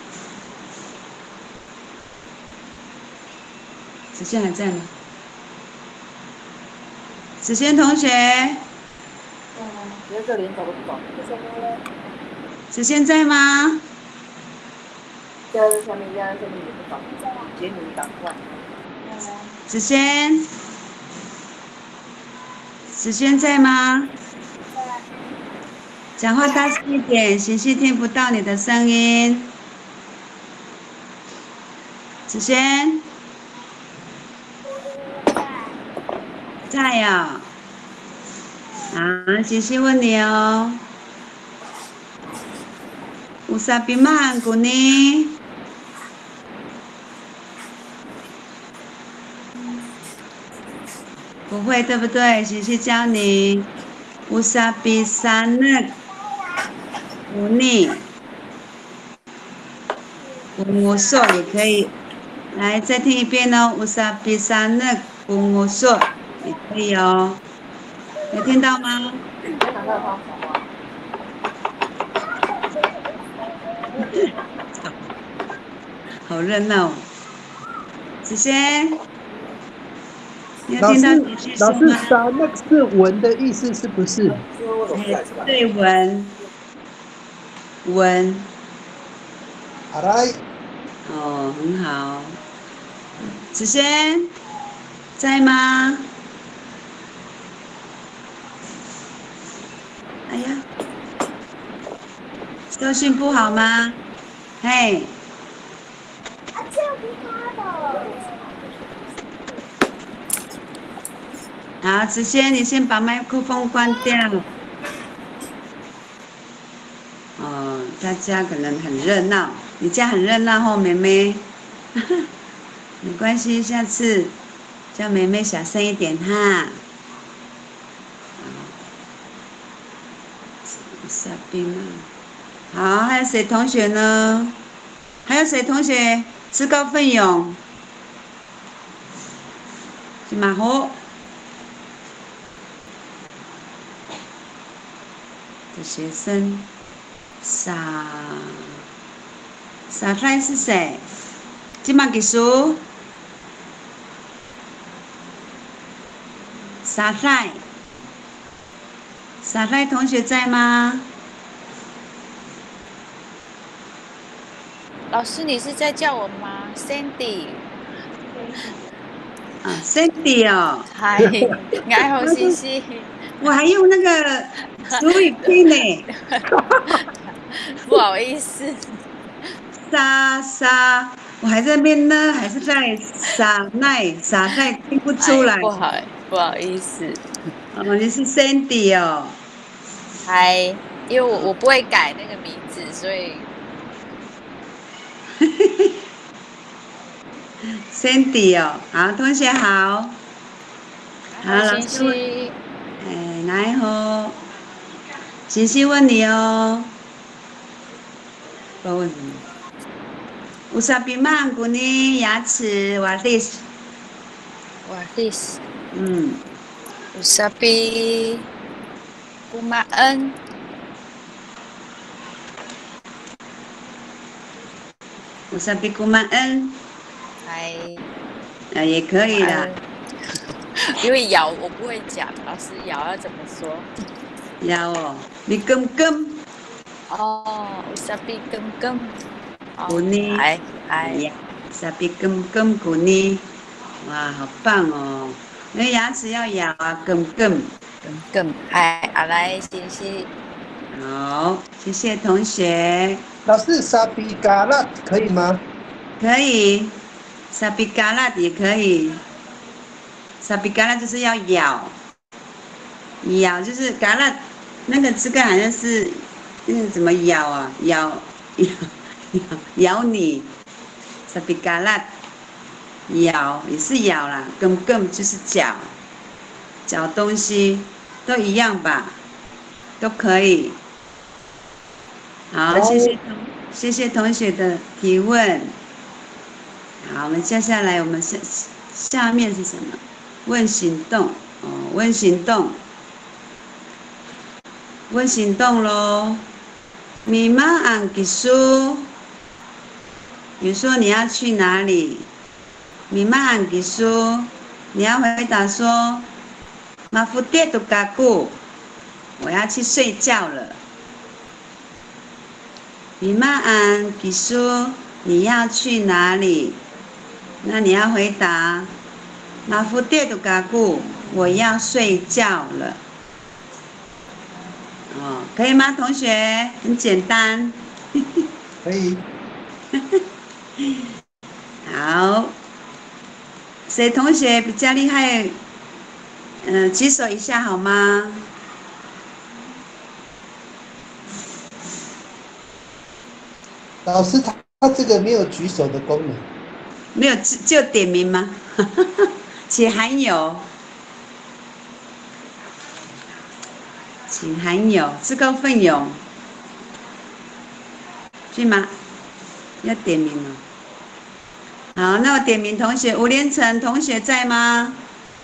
子轩还在吗？子轩同学， 这个连走都不走， 子轩在吗？ 压在下面，压在下面也不走，姐你赶快。 子轩，子轩在吗？讲话大声一点，欣欣听不到你的声音。子轩。在呀、哦，啊，欣欣问你哦，乌萨比曼古尼，不会对不对？欣欣教你，乌萨比萨那古尼，古索也可以，来再听一遍哦，乌萨比萨那古索。也可以哦，有听到吗？好热闹，子轩，你有听到女婿说吗？ 老师，沙那个是文的意思是不是？ 对，文，文。 好来。 哦，很好。子轩，在吗？哎呀，收讯不好吗？嘿。 好，子轩，你先把麦克风关掉。哦，大家可能很热闹，你家很热闹哦，妹妹。没关系，下次叫妹妹小声一点哈。傻逼嘛。好，还有谁同学呢？还有谁同学自告奋勇？去马虎。的学生，傻傻帅是谁？今晚给书。傻帅，傻帅同学在吗？ 老师，你是在叫我吗 ？Sandy。 啊 ，Sandy 哦。 嗨，爱好西西。 我还用那个俗语拼呢。 不好意思。 傻傻，我还在那边呢，还是在傻奈傻奈听不出来。 哎、不好，不好意思。 哦，你是 Sandy 哦。 嗨，因为我我不会改那个名字，所以。 Sandy 哦，好，同学好。好，老师问。哎，来吼。晨曦问你哦。我问你。Usapi mang kuning牙齿 waris。 waris。 嗯。 Usapi kumaan。 Usapi kumaan。 嗨。 啊，也可以啦。 因为咬我不会讲，老师咬要怎么说？ 咬哦，你根根。 哦，Usapi根根。 kuning， 哎哎 ，Usapi根根kuning，哇，好棒哦！那牙齿要咬啊，根根。 根根，哎，啊来，谢谢。 好，谢谢同学。 老师，沙比嘎拉可以吗？ 可以，沙比嘎拉也可以。沙比嘎拉就是要咬，咬就是嘎拉，那个这个好像是那个怎么咬啊？咬咬咬咬你，沙比嘎拉，咬也是咬啦，根根就是嚼，嚼东西都一样吧，都可以。好，谢谢同谢谢同学的提问。好，我们接下来我们下下面是什么？问行动哦，问行动，问行动喽。米妈安给书，比如说你要去哪里？米妈安给书，你要回答说，马夫爹都嘎古，我要去睡觉了。米妈安给书，你要去哪里？那你要回答。马夫爹都嘎古，我要睡觉了。哦，可以吗，同学？很简单。 可以。 好，谁同学比较厉害？嗯、呃，举手一下好吗？ 老师，他他这个没有举手的功能。 没有，就点名吗？请含有，请含有，自告奋勇，是吗？要点名了。好，那我点名同学，吴连成同学在吗？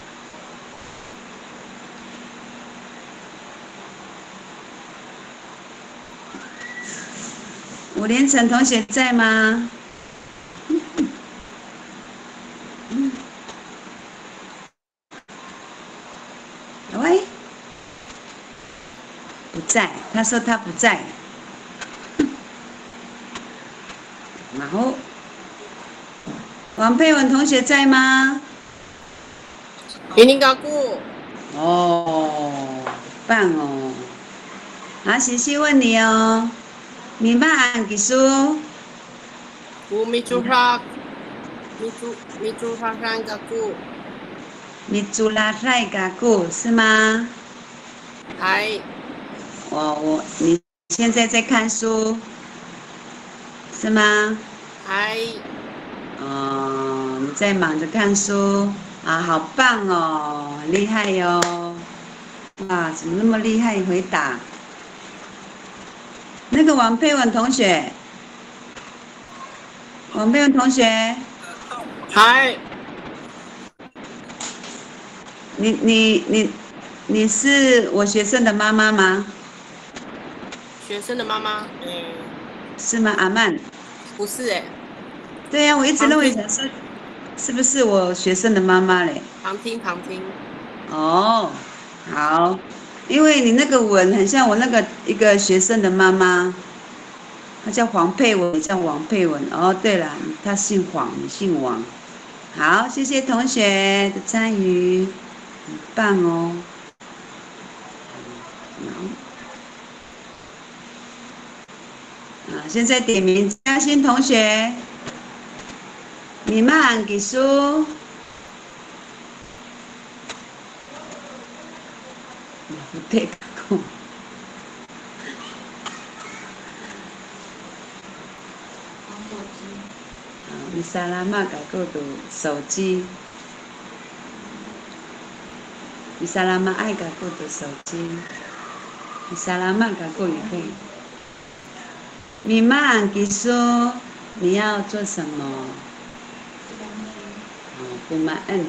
吴连成同学在吗？喂，不在，他说他不在。然后，王佩文同学在吗？ 给你搞过。 哦，棒哦！好，晨曦问你哦，你妈安给书？ 我没做啥，没做没做啥啥搞过。 你煮了菜嘎咕是吗？ 还我我你现在在看书是吗？ 还哦，你在忙着看书啊，好棒哦，很厉害哟！哇，怎么那么厉害？回答那个王佩文同学，王佩文同学， 还你你你你是我学生的妈妈吗？ 学生的妈妈，嗯， 是吗？阿曼？ 不是哎、 对呀、我一直认为想说，是不是我学生的妈妈嘞？ 旁听旁听， 哦，好，因为你那个文很像我那个一个学生的妈妈，她叫黄佩文，也叫王佩文。哦，对了，她姓黄，你姓王。好，谢谢同学的参与，很棒哦。啊，现在点名嘉欣同学，你慢给书。不对，空。你萨拉玛改过读手机，你萨拉玛爱改过读手机，你萨拉玛改过也可以。你慢给说你要做什么？哦，不满嗯。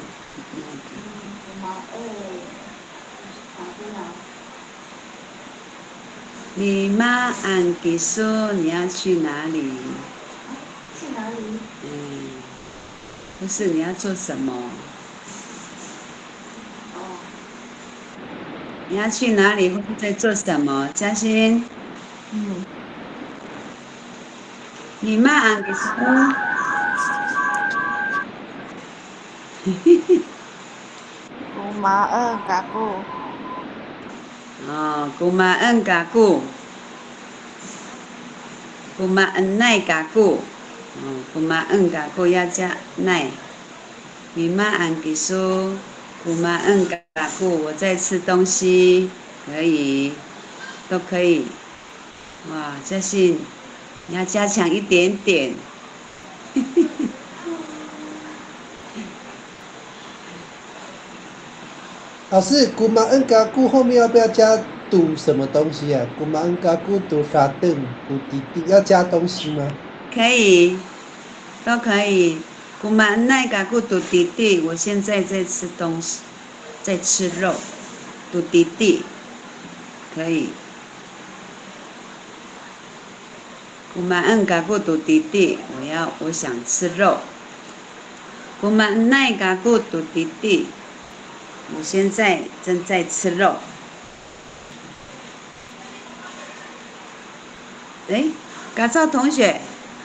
你妈按给说你要去哪里？ 去哪里？ 嗯，不是你要做什么？你要去哪里或者在做什么？嘉欣， 嗯， 你妈按给说， 姑妈恩嘎咕， 哦，姑妈恩嘎咕，姑妈恩奈嘎咕，哦，姑妈恩嘎咕要加奈。你妈按给说，姑妈恩嘎咕，我在吃东西，可以，都可以。哇，嘉欣，你要加强一点点。 老师，古马恩嘎固后面要不要加赌什么东西啊？古马恩嘎固赌沙凳、赌滴滴，要加东西吗？ 可以，都可以。古玛奈嘎古赌弟弟，我现在在吃东西，在吃肉，赌弟弟，可以。古玛恩嘎古赌弟弟，我要我想吃肉。古玛奈嘎古赌弟弟，我现在正在吃肉。哎，嘎造同学。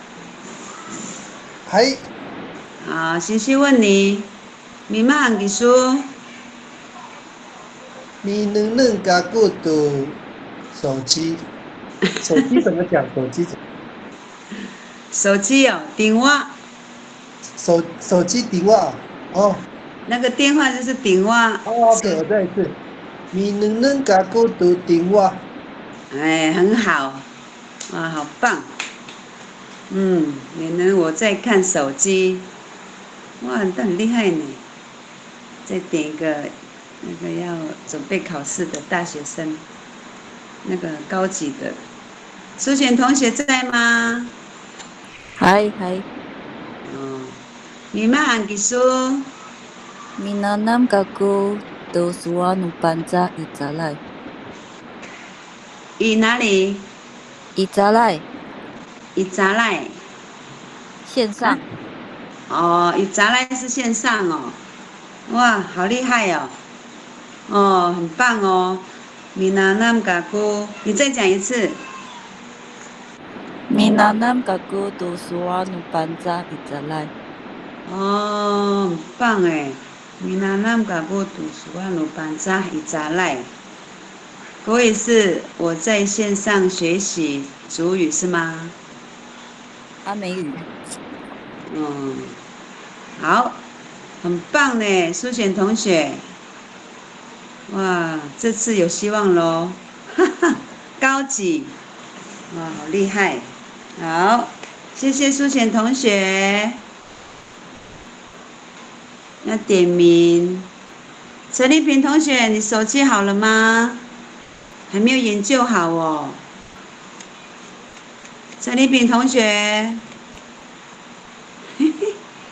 还。 好，欣欣问你，你妈给说， 你能能嘎固赌手机，手机怎么讲？手机怎么？ 手机哦，电话。 手手机电话哦。 那个电话就是电话。 哦 ，OK， 我再一次，你能能嘎固赌电话。 哎，很好，哇，好棒。嗯，你能我在看手机，哇，你很厉害呢。再点一个那个要准备考试的大学生，那个高级的，苏璇同学在吗？ 嗨嗨。 哦，你们按给说。 Minanam kaku dosuanu panza izalai。 以哪里？ izalai。 izalai。 线上。 哦，izalai是线上哦。哇，好厉害哦！哦，很棒哦。Minanam kaku，你再讲一次。 Minanam kaku dosuanu panza izalai。 哦，很棒哎！闽南南嘎过读书啊，鲁班扎伊扎赖。各位是我在线上学习主语是吗？ 阿美语。 嗯，好， 很棒呢，苏显同学。哇，这次有希望喽！哈哈，高级，哇，好厉害！好，谢谢苏显同学。要点名，陈丽萍同学，你手机好了吗？还没有研究好哦。陈丽萍同学，嘿嘿，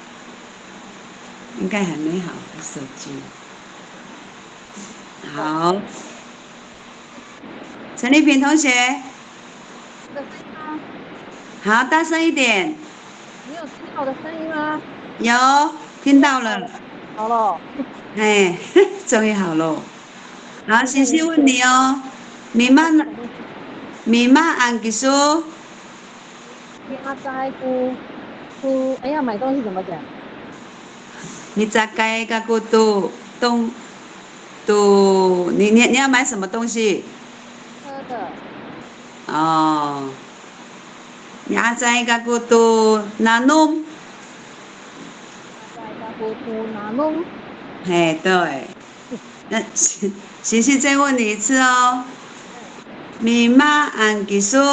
应该还没好手机。好，陈丽萍同学，好，大声一点。 你有听到我的声音吗？ 有，听到了。 好了。 哎，终于好了。好，欣欣问你哦，米妈呢？米妈按技术。 阿仔姑姑，哎呀，买东西怎么讲？ 你咋该个咕嘟东嘟？你你你要买什么东西？ 喝的。 哦。你阿仔个咕嘟拿弄？ 阿仔个咕嘟拿弄？ 嘿，对。那欣欣再问你一次哦。米妈按技术。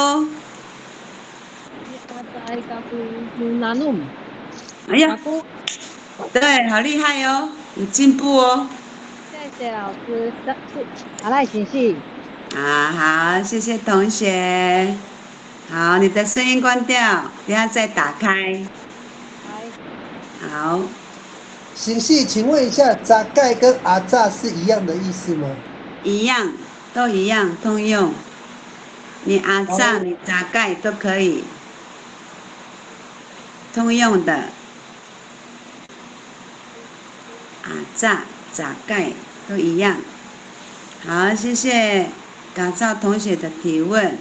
阿仔个咕嘟拿弄？ 哎呀。对，好厉害哦，有进步哦。 谢谢老师，好赖欣欣。 啊，好，谢谢同学。好，你的声音关掉，等下再打开。好。 欣欣，请问一下，扎盖跟阿炸是一样的意思吗？ 一样，都一样，通用。你阿炸、你扎盖都可以，通用的。阿炸、扎盖都一样。好，谢谢嘎造同学的提问。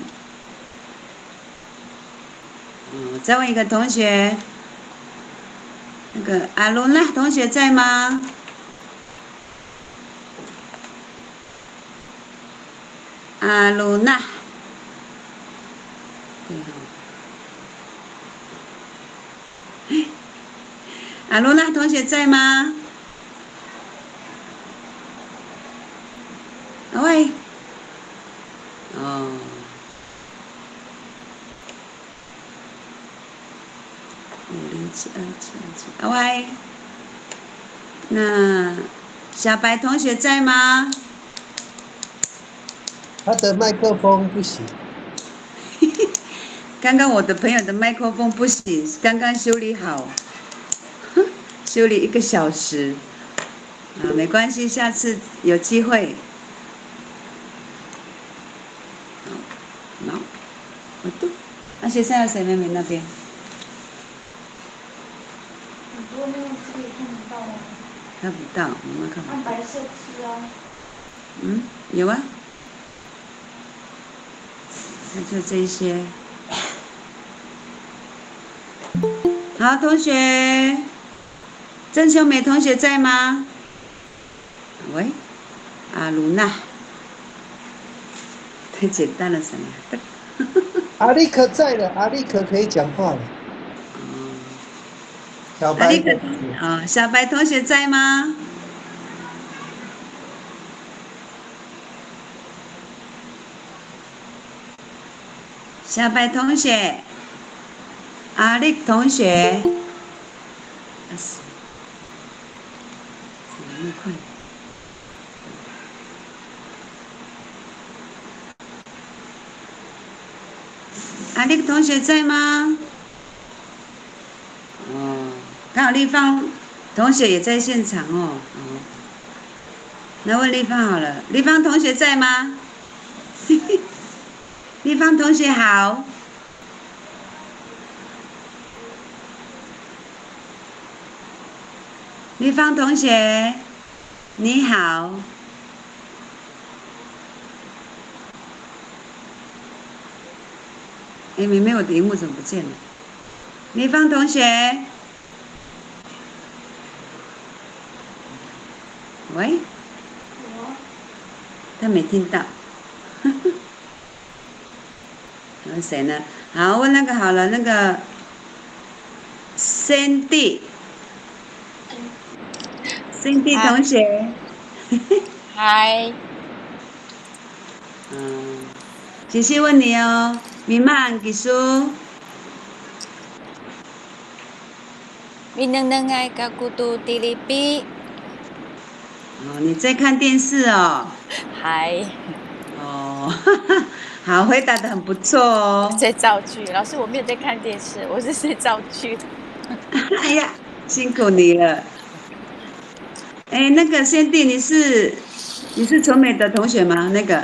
嗯，再问一个同学，那个阿鲁娜同学在吗？阿鲁娜，对哈。阿鲁娜同学在吗？喂。哦。五零七二七二七，喂。那小白同学在吗？ 他的麦克风不行。 刚刚我的朋友的麦克风不行，刚刚修理好，修理一个小时。啊，没关系，下次有机会。好，我都，那学校谁妹妹那边？ 很多那个字也看不到啊。 看不到，我们看不到。 按白色字啊。 嗯，有啊。那就这些。好，同学，郑秀美同学在吗？喂，阿鲁娜，太简单了，什么？ 阿力可在了，阿力可可以讲话了。 哦。 小白。 阿力可啊，小白同学在吗？小白同学，阿力同学，怎么那么快？阿力同学在吗？哦，刚好立方同学也在现场哦。哦，那问立方好了，立方同学在吗？嘿嘿。立方同学好，立方同学你好，哎，妹妹，我的荧幕怎么不见了？立方同学，喂，他没听到。问谁呢？好，问那个好了，那个 Sandy， Cindy 同学。 嗨。 嗯，谢谢问你哦，明晚技术。 Minenengai kakutu tilipi。 哦，你在看电视哦。 嗨。 哦，好，回答的很不错哦。 我在造句，老师我没有在看电视，我是在造句。 哎呀，辛苦你了。哎，那个先弟，你是你是纯美的同学吗？那个。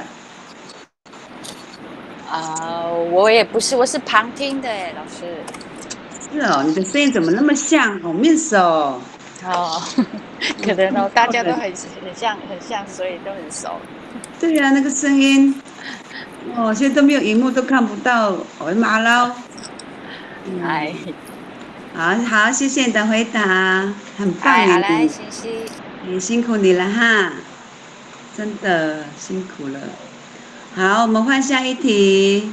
啊、呃，我也不是，我是旁听的哎，老师。 是哦，你的声音怎么那么像？好 miss 哦。 哦，可能哦，大家都很很像，很像，所以都很熟。 对呀、啊，那个声音，哦，现在都没有荧幕，都看不到，我的妈喽！ 哎、 嗯，好好，谢谢你的回答，很棒哎，好你， 嘞，欣欣， 也辛苦你了哈，真的辛苦了。好，我们换下一题。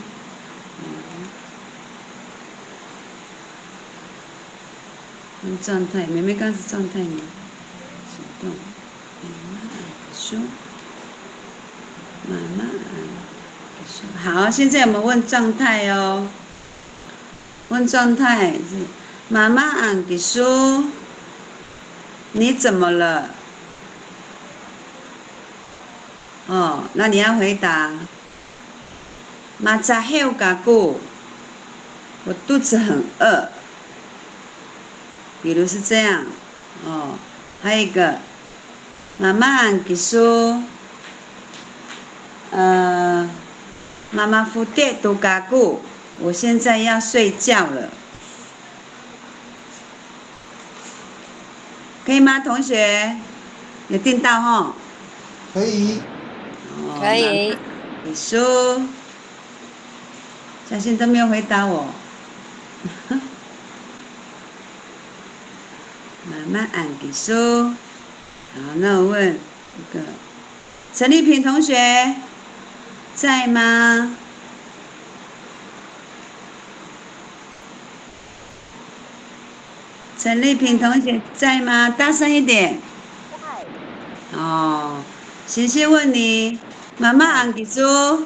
嗯，状态，妹妹刚是状态吗？主动，说，妈妈，说，好，现在我们问状态哦。问状态是妈妈俺给说，你怎么了？哦，那你要回答。马扎黑嘎古，我肚子很饿。比如是这样，哦，还有一个，妈妈俺给说，呃，妈妈敷垫都嘎古，我现在要睡觉了。可以吗，同学？有听到哈？ 可以。 哦， 可以。 你说，小新都没有回答我。妈妈按给说。好，那我问一个，陈丽萍同学在吗？陈丽萍同学在吗？大声一点。在。哦，谢谢问你，妈妈按给说。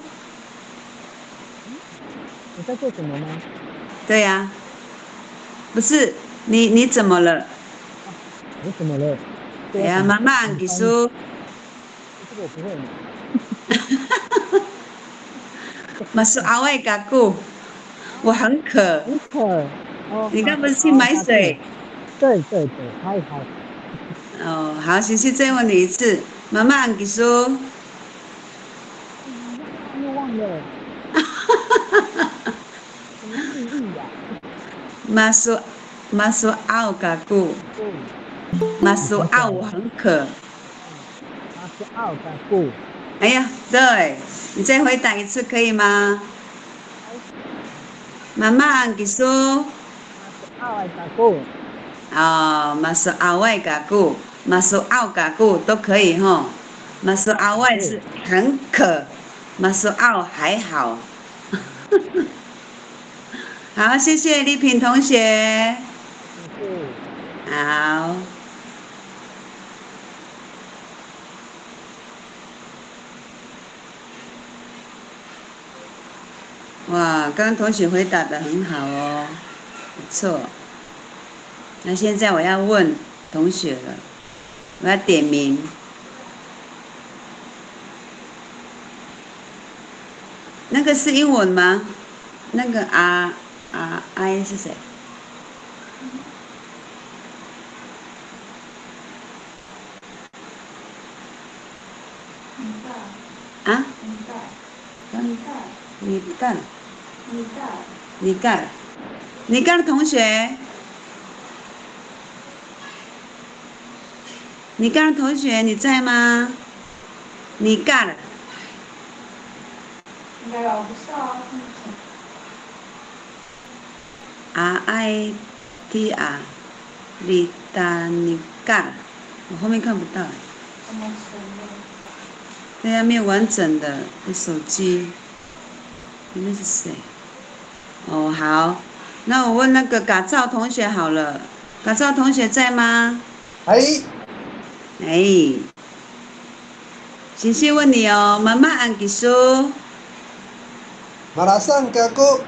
你在做什么吗？ 对呀、啊。不是，你你怎么了？ 我怎么了？ 哎呀，妈妈按给说。 这个我不会呢。 马苏阿外嘎古，我很渴。 很渴。哦。 你刚不是去买水？ 对对对，好好。 哦，好，谢谢再问你一次，妈妈按给说。 又忘了。什么记忆呀？ 马苏马苏奥嘎古。马苏奥我很渴。 马苏奥嘎古。 哎呀，对，你再回答一次可以吗？妈妈按给说。 马苏奥嘎古。 哦，马苏奥外嘎古，马苏奥嘎古都可以哈。马苏奥外是很渴，马苏奥还好。好，谢谢丽萍同学。好。哇，刚刚同学回答的很好哦，不错。那现在我要问同学了，我要点名。那个是英文吗？那个啊啊 I 是谁？啊？你干？你干？你干？你干的同学？你干的同学你在吗？你干了。 应该我不知道。 R I T R， 你干你干，我后面看不到。 怎么写的？ 对呀，没有完整的手机。那是谁？哦，好，那我问那个嘎照同学好了，嘎照同学在吗？ 哎。 哎，星星问你哦，妈妈按几数？ 马拉桑嘎咕。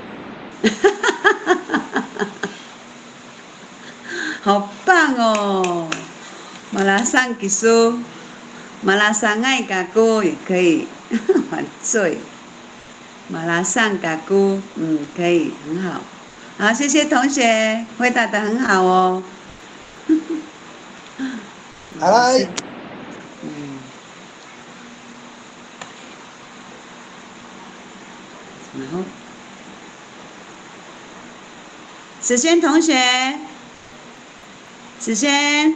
好棒哦！马拉桑技术，马拉桑爱嘎咕也可以，很醉。马拉桑嘎咕，嗯，可以，很好。好，谢谢同学，回答的很好哦。 好来， 嗯，然后，子轩同学。子轩，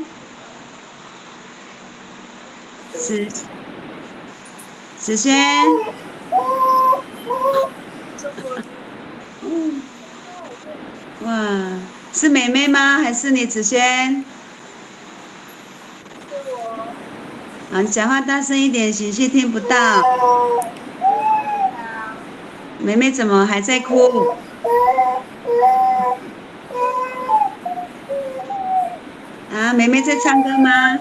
子子轩，哇，是妹妹吗？还是你子轩？是我。啊，你讲话大声一点，欣欣听不到。妹妹怎么还在哭？啊，妹妹在唱歌吗？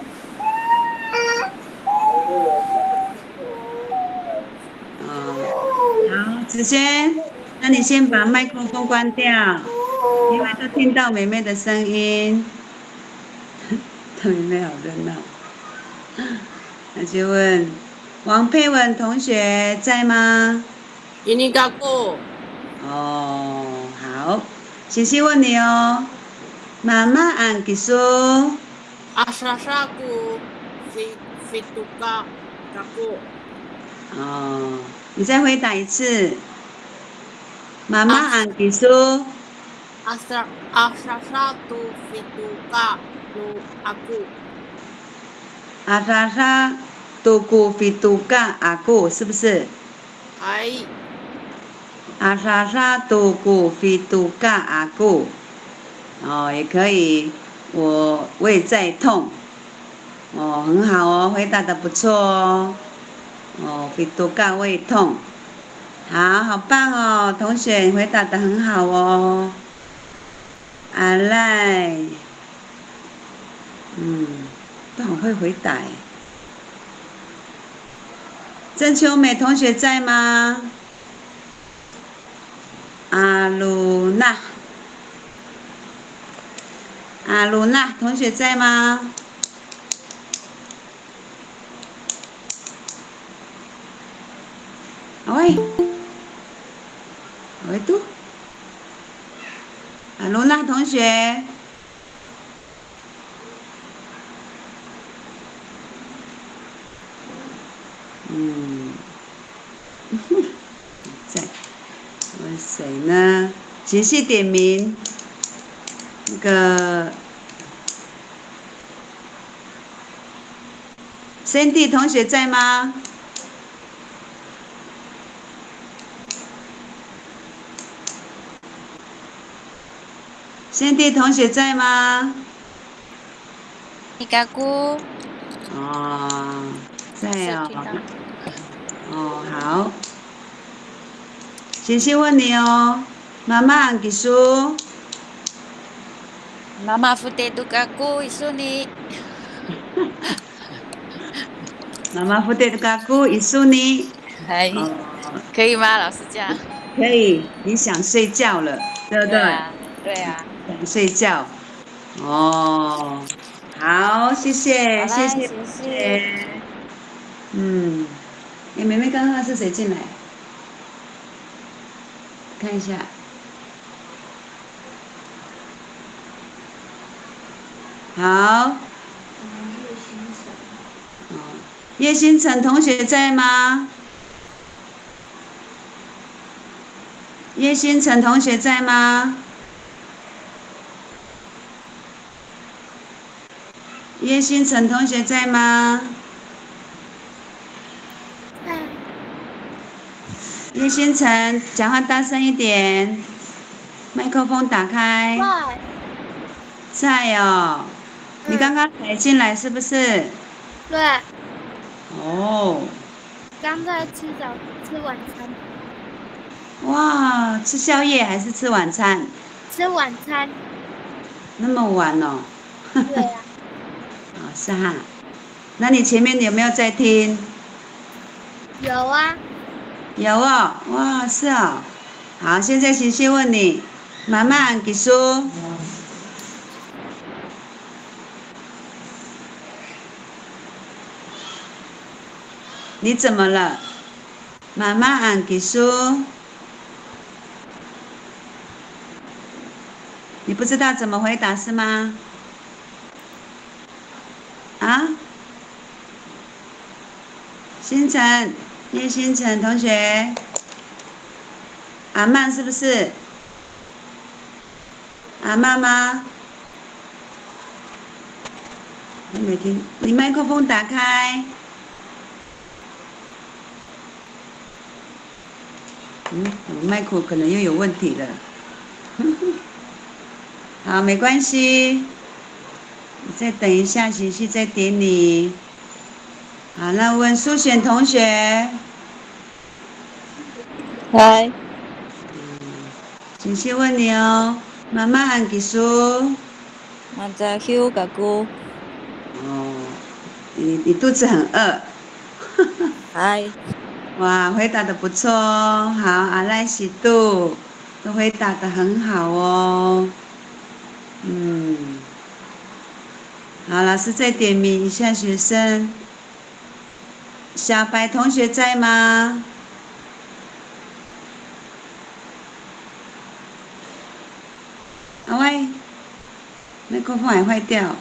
哦，好，子轩，那你先把麦克风关掉，因为都听到妹妹的声音。妹妹好热闹。那就问王佩文同学在吗？ 印尼嘎咕。 哦，好，欣欣问你哦。妈妈按几数？ 阿莎莎咕，菲菲杜嘎嘎咕。 哦，你再回答一次。妈妈按几数？ 阿莎阿莎莎杜菲杜嘎鲁阿咕。 阿莎莎杜古菲杜嘎阿古是不是？ 哎。 阿莎莎杜古菲杜嘎阿古。哦，也可以。我胃在痛。哦，很好哦，回答的不错哦。哦，菲杜嘎胃痛。好，好棒哦，同学，你回答的很好哦。阿赖，嗯，都很会回答。郑秋美同学在吗？阿鲁娜。啊，鲁娜同学在吗？喂，喂嘟，啊，鲁娜同学，嗯，在，问谁呢？详细点名。那个 Cindy 同学在吗？Cindy 同学在吗？ 你嘎咕。 哦，在哦。哦，好。欣欣问你哦，妈妈按几数？ 妈妈福德杜嘎咕一数你。 妈妈福德杜嘎咕一数你。 哎，可以吗？老师这样。 可以，你想睡觉了，对不对？ 对啊。对啊。 想睡觉。哦，好，谢谢，谢谢， 谢谢。 嗯，哎，妹妹刚刚是谁进来？看一下。好。叶星辰同学在吗？叶星辰同学在吗？叶星辰同学在吗？ 在。 叶星辰，讲话大声一点，麦克风打开。 在。 在哦，你刚刚才进来是不是？ 对。 哦。 刚在吃早吃晚餐。 哇，吃宵夜还是吃晚餐？ 吃晚餐。 那么晚哦。 对啊。 哦，是哈。 那你前面有没有在听？ 有啊。 有哦，哇，是哦。好，现在欣欣问你，妈妈按给说。你怎么了？妈妈按给说。你不知道怎么回答是吗？啊？星辰，叶星辰同学，阿曼是不是？阿曼吗？你没听？你麦克风打开。嗯，我麦克可能又有问题了。好，没关系，你再等一下，琪琪再点你。好，那问苏璇同学。 嗨。 琪琪问你哦，妈妈按给说。 马扎休嘎咕。 哦，你你肚子很饿。 嗨。 哇，回答的不错哦。好，阿赖喜度都回答的很好哦。嗯，好，老师再点名一下学生。小白同学在吗？啊喂，麦克风还坏掉。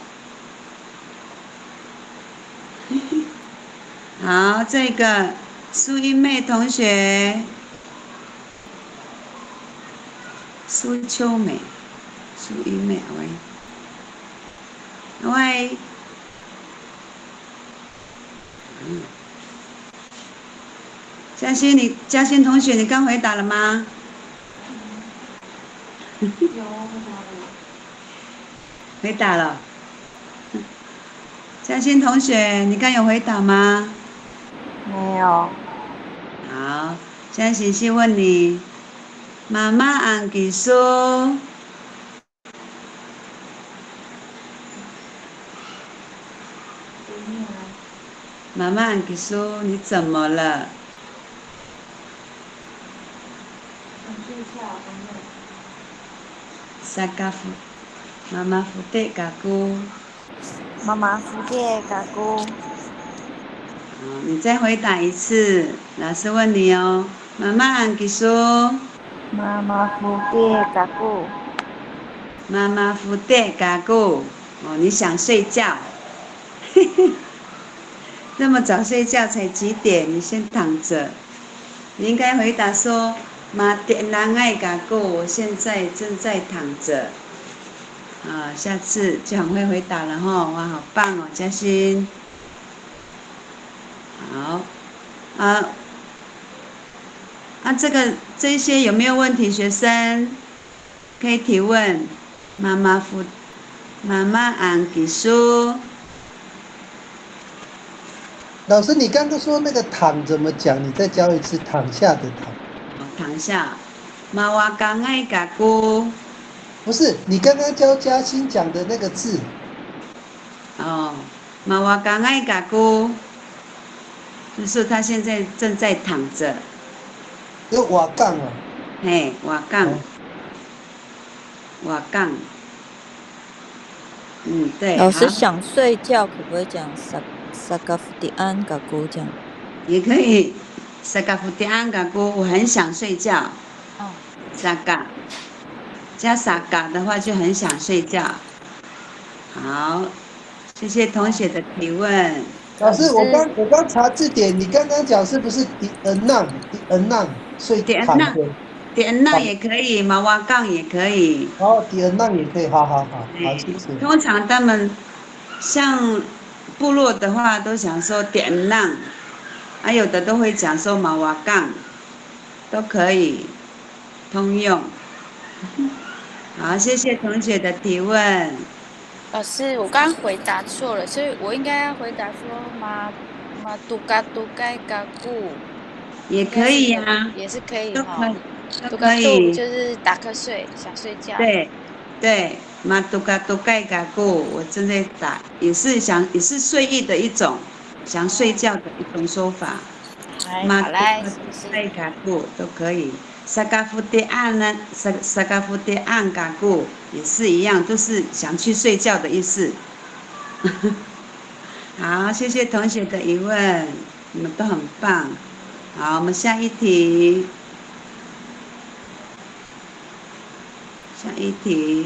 好，这个苏英妹同学，苏秋美，苏英妹，喂，喂，嗯，嘉欣，你嘉欣同学，你刚回答了吗？ 有回答了。 回答了。嘉欣同学，你刚有回答吗？ 没有。 好，现在欣欣问你，妈妈按给说。妈妈按给说，你怎么了？ 想睡觉，朋友。 萨嘎夫，妈妈扶的嘎咕。 妈妈扶的嘎咕。 好，你再回答一次，老师问你哦。妈妈按给说。 妈妈扶的嘎咕。 妈妈扶的嘎咕。哦，你想睡觉？嘿嘿。那么早睡觉才几点？你先躺着。你应该回答说：妈点人爱嘎咕，我现在正在躺着。啊，下次就很会回答了哈！哇，好棒哦，嘉欣。好，啊，啊，这个这些有没有问题？学生可以提问。妈妈扶，妈妈按给书。 老师，你刚刚说那个躺怎么讲？你再教一次，躺下的躺。 哦，躺下。妈哇刚爱嘎咕。 不是，你刚刚教嘉欣讲的那个字。 哦，妈哇刚爱嘎咕，就是他现在正在躺着。 有瓦杠啊。 嘿，瓦杠。瓦杠。嗯，对。 老师想睡觉，可不可以讲萨萨嘎夫迪安嘎咕这样？ 也可以，萨嘎夫迪安嘎咕，我很想睡觉。 哦。 萨嘎。加萨嘎的话就很想睡觉。好，谢谢同学的提问。 老师，我刚我刚查字典，你刚刚讲是不是迪恩浪迪恩浪睡躺着？ 迪恩浪也可以，毛瓦杠也可以。 哦，迪恩浪也可以，好好好，好，谢谢。 通常他们像部落的话，都想说迪恩浪，还有的都会讲说毛瓦杠，都可以通用。好，谢谢同学的提问。 老师，我刚刚回答错了，所以我应该要回答说妈妈杜嘎杜盖嘎咕。 也可以呀、啊， 也是可以哈。 杜嘎杜就是打瞌睡，想睡觉。 对，对， 马杜嘎杜盖嘎古，我正在打，也是想也是睡意的一种，想睡觉的一种说法。 哎， 马好嘞， 杜谢盖谢。 嘎古都可以。萨嘎夫迪安呢？萨萨嘎夫迪安嘎古也是一样，都是想去睡觉的意思。好，谢谢同学的疑问，你们都很棒。好，我们下一题。下一题，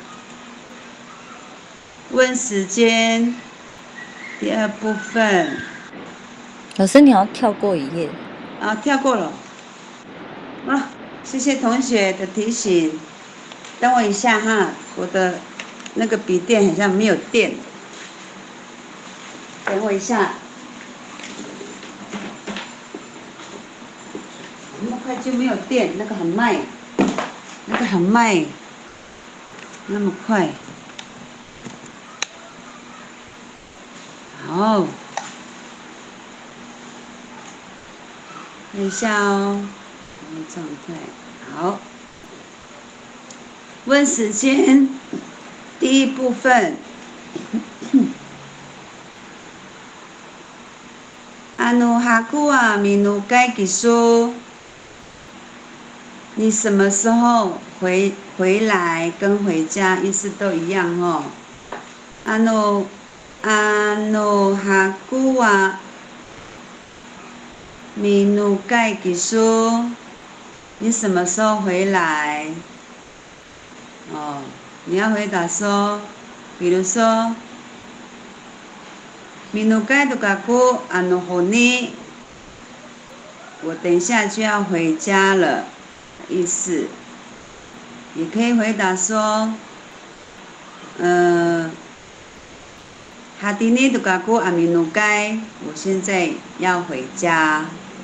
问时间，第二部分。 老师，你要跳过一页。 啊，跳过了。啊，谢谢同学的提醒。等我一下哈，我的那个笔电好像没有电。等我一下。那么快就没有电，那个很慢，那个很慢，那么快。好，看一下哦，状态好。问时间，第一部分。あの箱は見抜か技術。你什么时候回回来跟回家意思都一样哦。あのあの箱は見抜か技術。你什么时候回来？哦，你要回答说，比如说。見抜かとかこあの方に，我等一下就要回家了，意思。也可以回答说，呃，哈迪尼とかこあ見抜か，我现在要回家，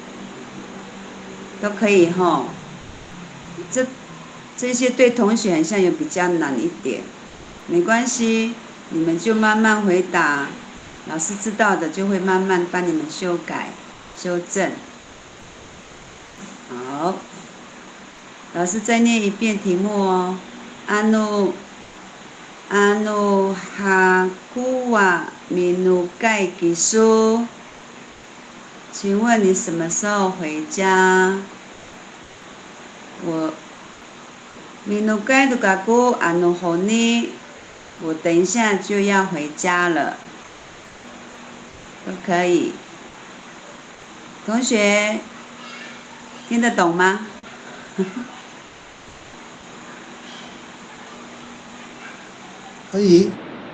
都可以吼。这这些对同学好像有比较难一点，没关系，你们就慢慢回答。老师知道的就会慢慢帮你们修改、修正。好，老师再念一遍题目哦。あの、あの箱は見抜か技術。请问你什么时候回家？我見抜かとかこあの方に，我等一下就要回家了。都可以，同学听得懂吗？ 可以。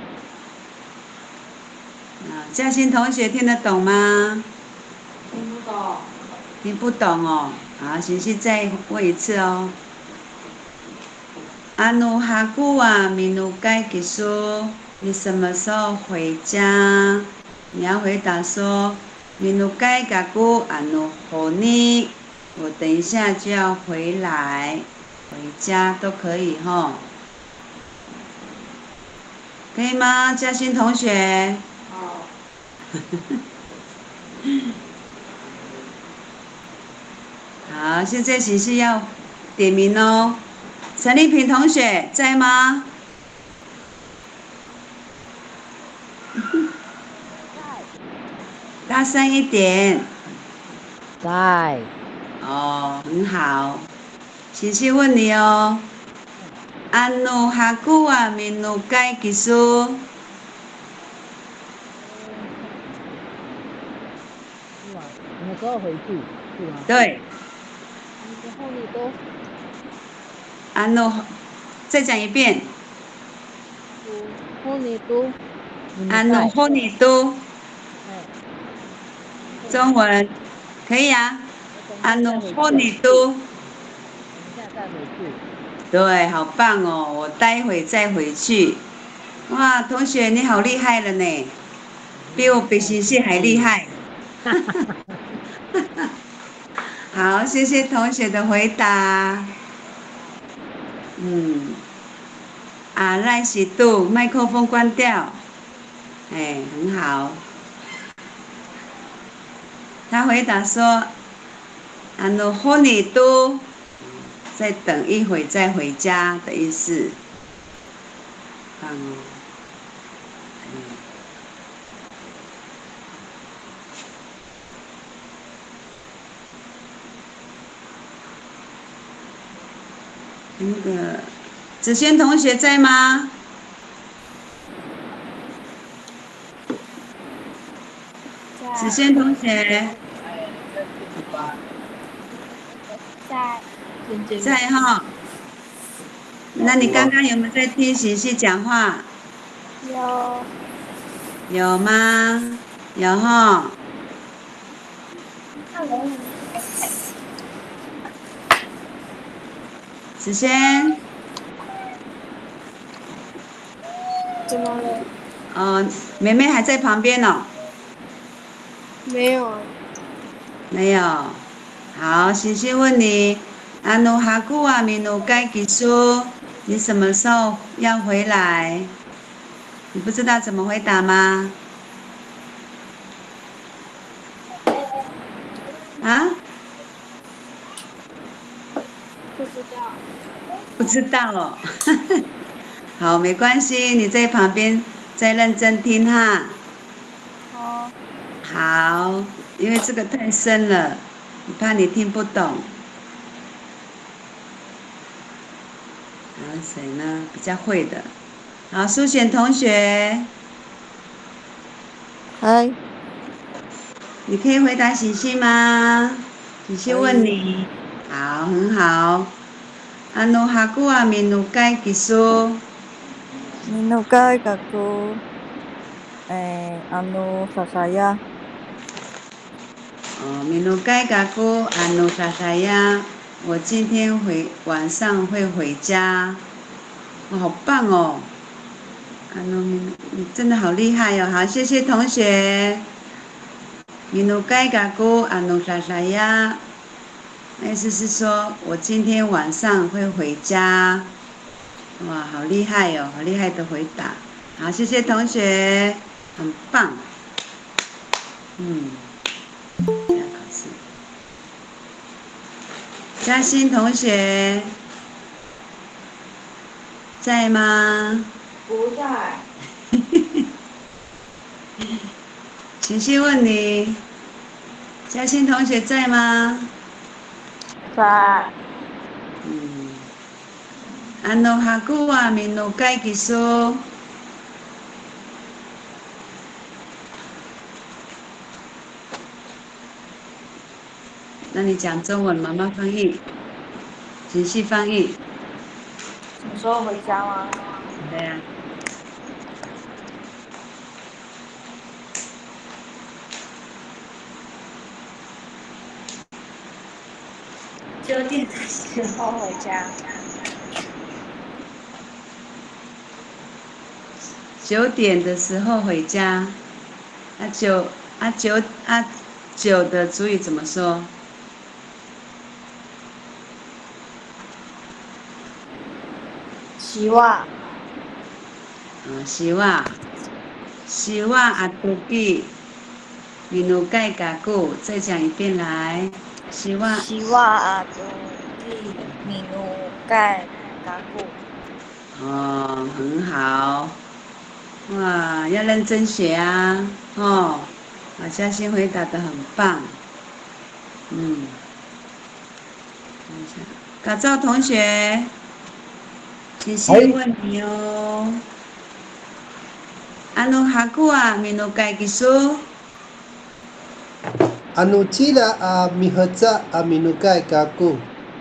啊，嘉欣同学听得懂吗？ 听不懂。 听不懂哦，好，请去再问一次哦。あの箱は見抜か技術。你什么时候回家？你要回答说，見抜か学あの方に，我等一下就要回来，回家都可以哈，可以吗？嘉欣同学？ 好。 好，现在请是要点名哦。陈丽萍同学在吗？大声一点。 在。 哦，很好。琪琪问你哦。あの箱は見抜か技術。 是吗？什么时候回去？是吗？ 对。 然后你都。 あの，再讲一遍。 后你都。 あの方に都。中文可以啊，あの方に都。 等一下再回去。 对，好棒哦！我待会再回去。哇，同学你好厉害了呢，比我北行系还厉害。好，谢谢同学的回答。嗯，啊，赖喜度，麦克风关掉。哎，很好。他回答说：“あの方に都，再等一会再回家的意思。” 棒哦。嗯，那个子轩同学在吗？子轩同学在在哈。那你刚刚有没有在听喜喜讲话？ 有有吗？有哈。子轩。 怎么了？ 哦，妹妹还在旁边哦。 没有。 没有。好，喜喜问你，阿努哈古啊米努盖吉苏，你什么时候要回来？你不知道怎么回答吗？啊？ 不知道。 不知道哦。好，没关系，你在旁边再认真听哈。 好。 好，因为这个太深了，我怕你听不懂。还有谁呢？比较会的。好，苏璇同学。 嗨。 你可以回答喜喜吗？喜喜问你。好，很好。阿努哈古啊米努盖吉苏。 米努盖嘎古，诶，阿努莎莎呀。 哦，米努盖嘎古阿努莎莎呀。我今天回晚上会回家。哦，好棒哦！阿努米努，你真的好厉害哦！好，谢谢同学。米努盖嘎古阿努莎莎呀。意思是说我今天晚上会回家。哇，好厉害哦，好厉害的回答。好，谢谢同学，很棒。嗯，这样考试。嘉欣同学在吗？ 不在。 琪琪问你，嘉欣同学在吗？ 在。 嗯。安诺哈古啊，米努盖吉苏。那你讲中文，妈妈翻译，琪琪翻译。 什么时候回家吗？ 对呀。九点的时候回家。九点的时候回家。啊九啊九啊九的主语怎么说？ 希望。 嗯，希望。希望阿杜比，米努盖嘎古，再讲一遍来。希望。 希望阿杜比米努盖嘎古。 哦，很好。哇，要认真学啊！哦，好，嘉欣回答得很棒。嗯。看一下，嘎造同学，谢谢问你哦。阿努哈古啊，米努盖吉苏。 阿努基拉阿米赫扎阿米努盖嘎古。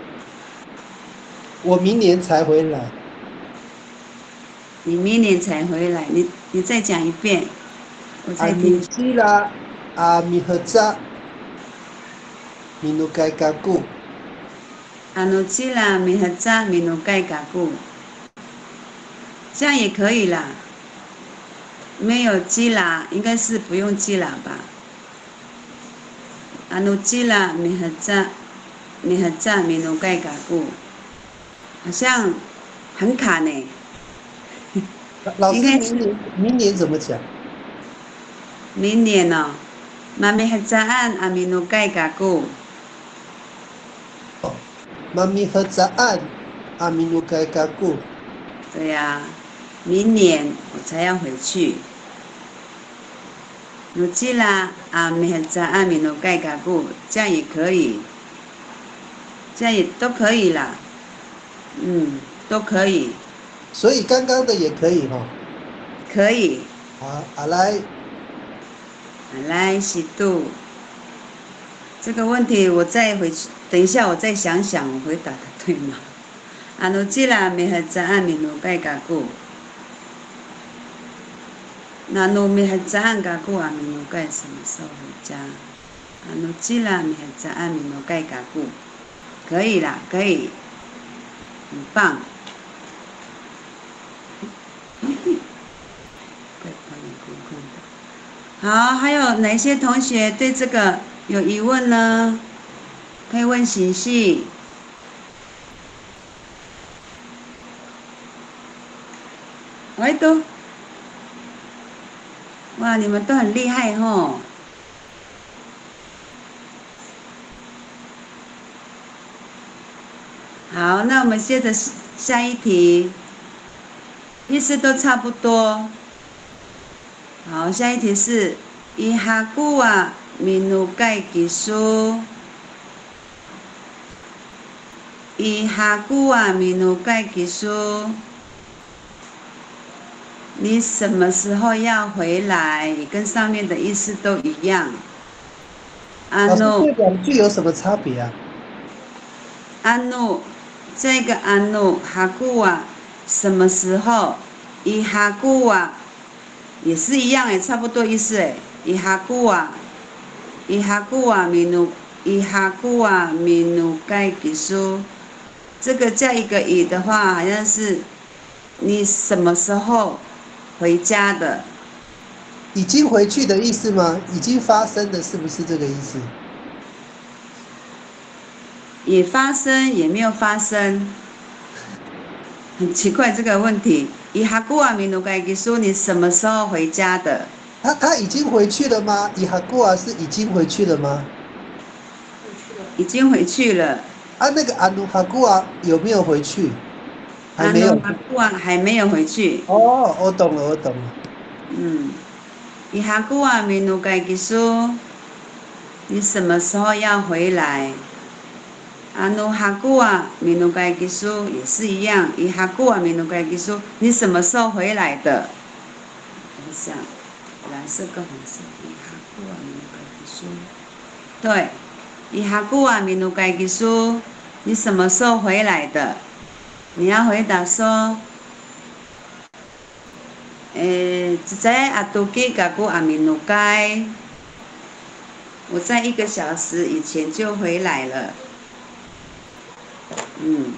我明年才回来。 你明年才回来，你你再讲一遍，我再听。 阿努基拉阿米赫扎米努盖嘎古。 阿努基拉米赫扎米努盖嘎古，这样也可以啦。没有基拉，应该是不用基拉吧？阿努基拉米赫扎米赫扎米努盖嘎古，好像很卡呢。 老师，明年明年怎么讲？ 明年哦，妈咪赫扎安阿米努盖嘎古。 妈咪和扎安阿米努盖嘎古。 对呀、啊， 明年我才要回去。努基拉阿米赫扎阿米努盖嘎固，这样也可以，这样也都可以啦，嗯，都可以。 所以刚刚的也可以哈、哦。 可以。 好，阿来。 阿来西度。这个问题我再回去，等一下我再想想，我回答的对吗？阿努基拉阿米赫扎阿米努盖嘎固。那努米还在安嘎固阿米努盖什么时候回家？啊努基拉米还在安米努盖嘎固，可以啦，可以，很棒。好，还有哪些同学对这个有疑问呢？可以问行系。喂，都。哇，你们都很厉害吼！好，那我们接着下一题，意思都差不多。好，下一题是伊哈古瓦米努盖吉苏，伊哈古瓦米努盖吉苏。你什么时候要回来？跟上面的意思都一样。 老师，这两句有什么差别啊？ 安努，这个安努哈古瓦什么时候？伊哈古瓦也是一样哎，差不多意思哎。伊哈古瓦，伊哈古瓦米努，伊哈古瓦米努盖吉苏，这个加一个以的话，好像是你什么时候回家的？ 已经回去的意思吗？已经发生的，是不是这个意思？ 也发生，也没有发生，很奇怪这个问题。伊哈古瓦米努盖吉苏，你什么时候回家的？ 他他已经回去了吗？伊哈古瓦是已经回去了吗？ 已经回去了。 啊，那个阿努哈古瓦有没有回去？还没有。 阿努哈古瓦还没有回去。 哦，我懂了，我懂了。 嗯，伊哈古瓦米努盖吉苏，你什么时候要回来？阿努哈古瓦米努盖吉苏也是一样，伊哈古瓦米努盖吉苏，你什么时候回来的？我想，蓝色跟红色，伊哈古瓦米努盖吉苏，对，伊哈古瓦米努盖吉苏，你什么时候回来的？你要回答说，诶，在阿杜基嘎古阿米努盖，我在一个小时以前就回来了。嗯，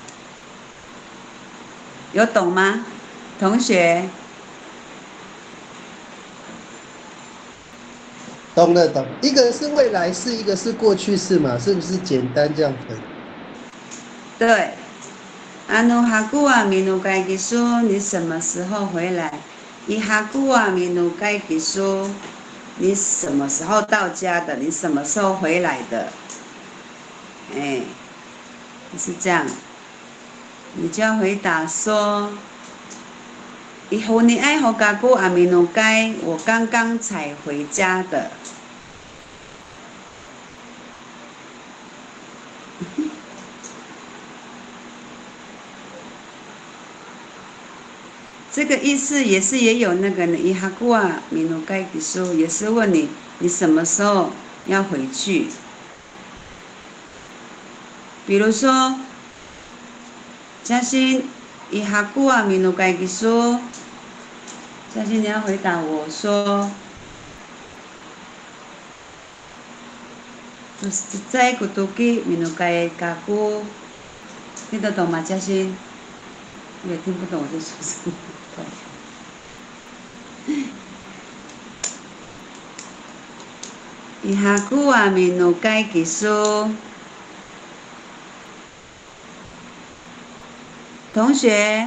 有懂吗，同学？ 懂了，懂。一个是未来式，一个是过去式嘛，是不是简单这样分？ 对。阿努哈古瓦米努盖吉苏，你什么时候回来？伊哈古瓦米努盖吉苏，你什么时候到家的？你什么时候回来的？哎。是这样，你就要回答说：“以后你爱好嘎古阿米努盖，我刚刚才回家的。”这个意思也是也有那个呢，伊哈古阿米努盖的书也是问你，你什么时候要回去？比如说，嘉欣，伊哈古啊米努盖吉苏，嘉欣你要回答我说，就是在古都基米努盖嘎古，听得懂吗？嘉欣，也听不懂我在说什么。伊哈古啊米努盖吉苏。同学，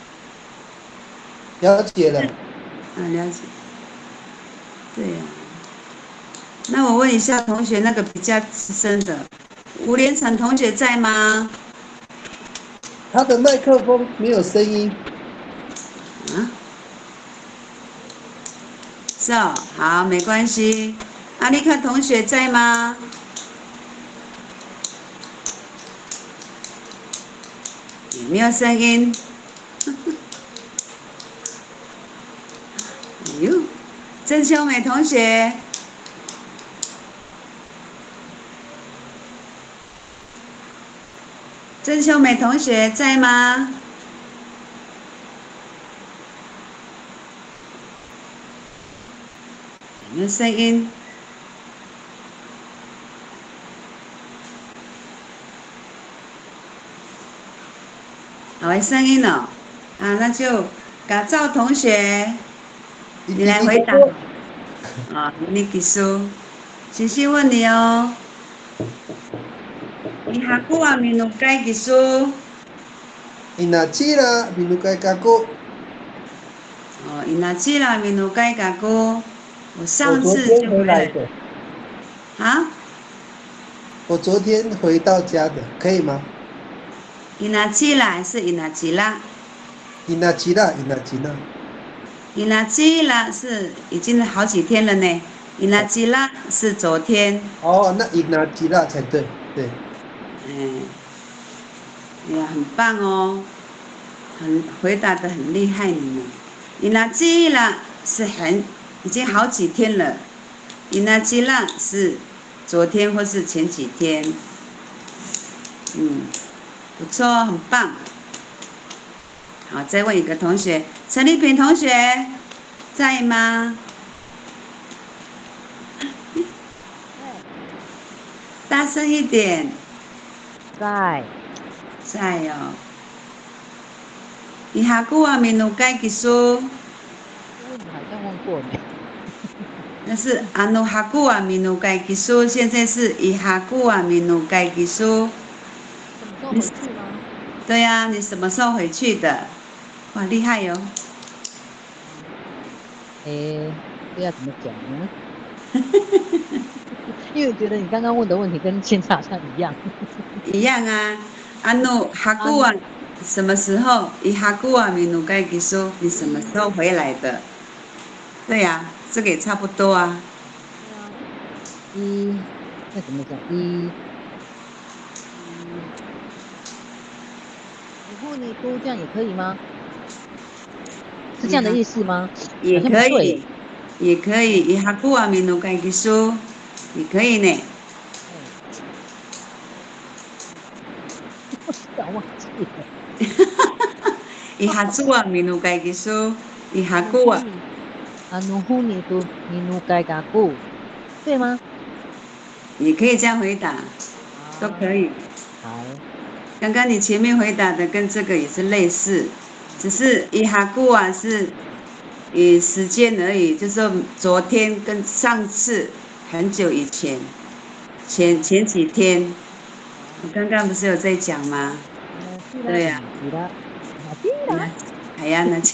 了解了。 啊，了解。对呀、啊。那我问一下同学，那个比较资深的吴连成同学在吗？ 他的麦克风没有声音。 啊？ 是哦，好，没关系。阿丽克同学在吗？有没有声音？哎呦，郑秀美同学，郑秀美同学在吗？有没有声音？好，没声音了。啊，那就改造同学，你来回答。啊，你技术，星星问你哦。你下久啊面有改技术？ 你哪去了？你nu kai kako？ 哦，伊那去了面有改加过。我上我昨次天回就回来。 来的。 啊？ 我昨天回到家的，可以吗？ 伊那去了还是伊那去了？ 伊那去了，伊那去了。 伊那去了是已经好几天了呢。伊那去了是昨天。 哦，那伊那去了才对，对。 嗯，哎呀，很棒哦，很回答的很厉害你们。伊那去了是很已经好几天了，伊那去了是昨天或是前几天。嗯，不错，很棒。好，再问一个同学，陈丽萍同学在吗？大声一点。 在。 在哦。伊下久啊面有改技术？ 问你好像问过呢。 那是阿努下久啊面有改技术，现在是伊下久啊面有改技术。 什么时候回去吗？ 对呀、啊，你什么时候回去的？哇，厉害哟、哦！ 哎，这要怎么讲呢？因为觉得你刚刚问的问题跟现在好像一样。 一样啊，阿努下久啊，什么时候？伊下久啊面有改技术，你什么时候回来的？对呀、啊，这个也差不多啊。 对啊，一那怎么讲？一，以后你都这样也可以吗？是这样的意思吗？ 也可以，也可以。伊下久啊面有改技术，也可以呢。 我想忘记了。 伊下久啊面有改技术，伊下久啊。 啊，努户你都你努改加固，对吗？ 也可以这样回答，都可以。 好。 刚刚你前面回答的跟这个也是类似，只是伊下久啊是以时间而已，就是说昨天跟上次很久以前，前前几天，我刚刚不是有在讲吗？对呀、啊。哎呀，那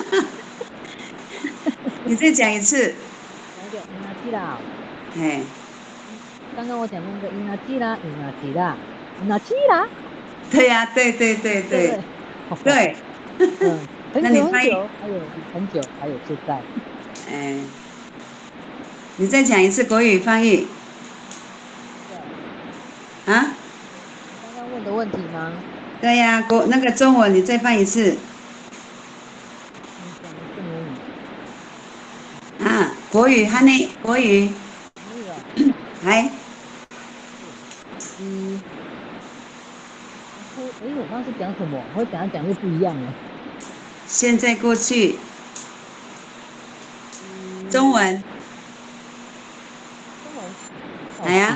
你再讲一次。 讲一个伊那基啦。 哎。 刚刚我讲那个伊那基啦，伊那基啦，伊那基啦。 对呀、啊，对对对对，对。 嗯，很那久你翻译很久，还有很久，还有现在。 哎，你再讲一次国语翻译。啊？ 刚刚问的问题吗？ 对呀、啊，国那个中文你再翻一次。啊，国语和你国语。来。 嗯。哎，我刚刚是讲什么？我等下讲又不一样了。 现在过去。中文。 中文。 来呀。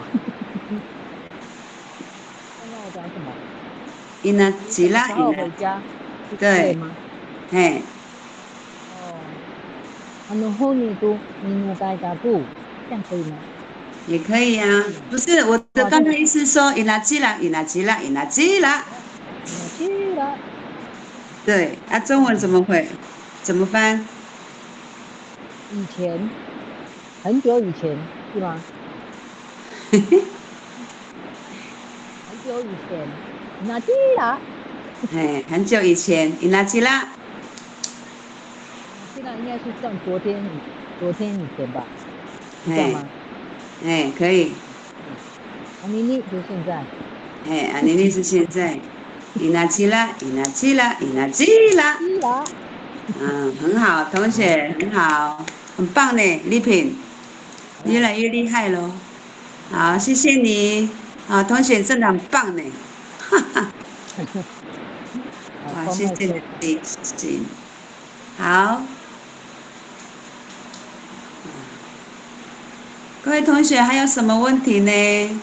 刚刚我讲什么？ 伊那吉拉伊那。回家。 对。嘿。 哦。啊，然后你都你努改加固，这样可以吗？ 也可以啊，不是我的刚才意思说伊那吉拉，伊那吉拉，伊那吉拉。 伊那吉拉。 对，啊，中文怎么会？怎么翻？ 以前，很久以前是吗？ 嘿嘿。 很久以前，伊那吉拉。 哎，很久以前，伊那吉拉。 现在应该是像昨天昨天以前吧，知道吗？ 哎，可以。 阿妮妮就是现在。 哎，阿妮妮是现在。伊娜基拉，伊娜基拉，伊娜基拉。嗯，很好，同学很好，很棒呢，丽萍，越来越厉害喽。好，谢谢你。啊，同学真的很棒呢。哈哈。好，谢谢你，谢谢。好。各位同学还有什么问题呢？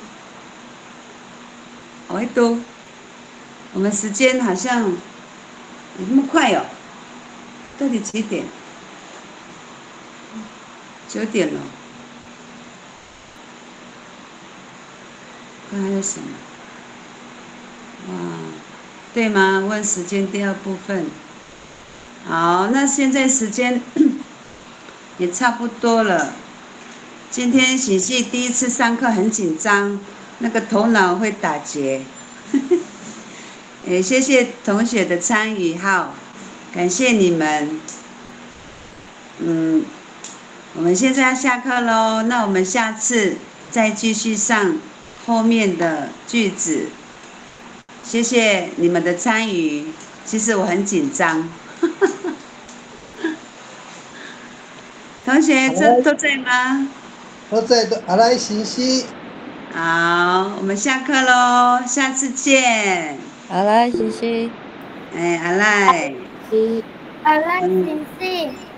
我会读。我们时间好像那么快哦，到底几点？九点了。看还有什么？哇，对吗？问时间第二部分。好，那现在时间也差不多了。今天喜系第一次上课很紧张，那个头脑会打结。也谢谢同学的参与，好，感谢你们。嗯，我们现在要下课喽，那我们下次再继续上后面的句子。谢谢你们的参与，其实我很紧张。同学这都在吗？ 都在的，阿来行西。 好，我们下课喽，下次见。 好啦，谢谢。 哎，阿赖。 阿赖，谢谢。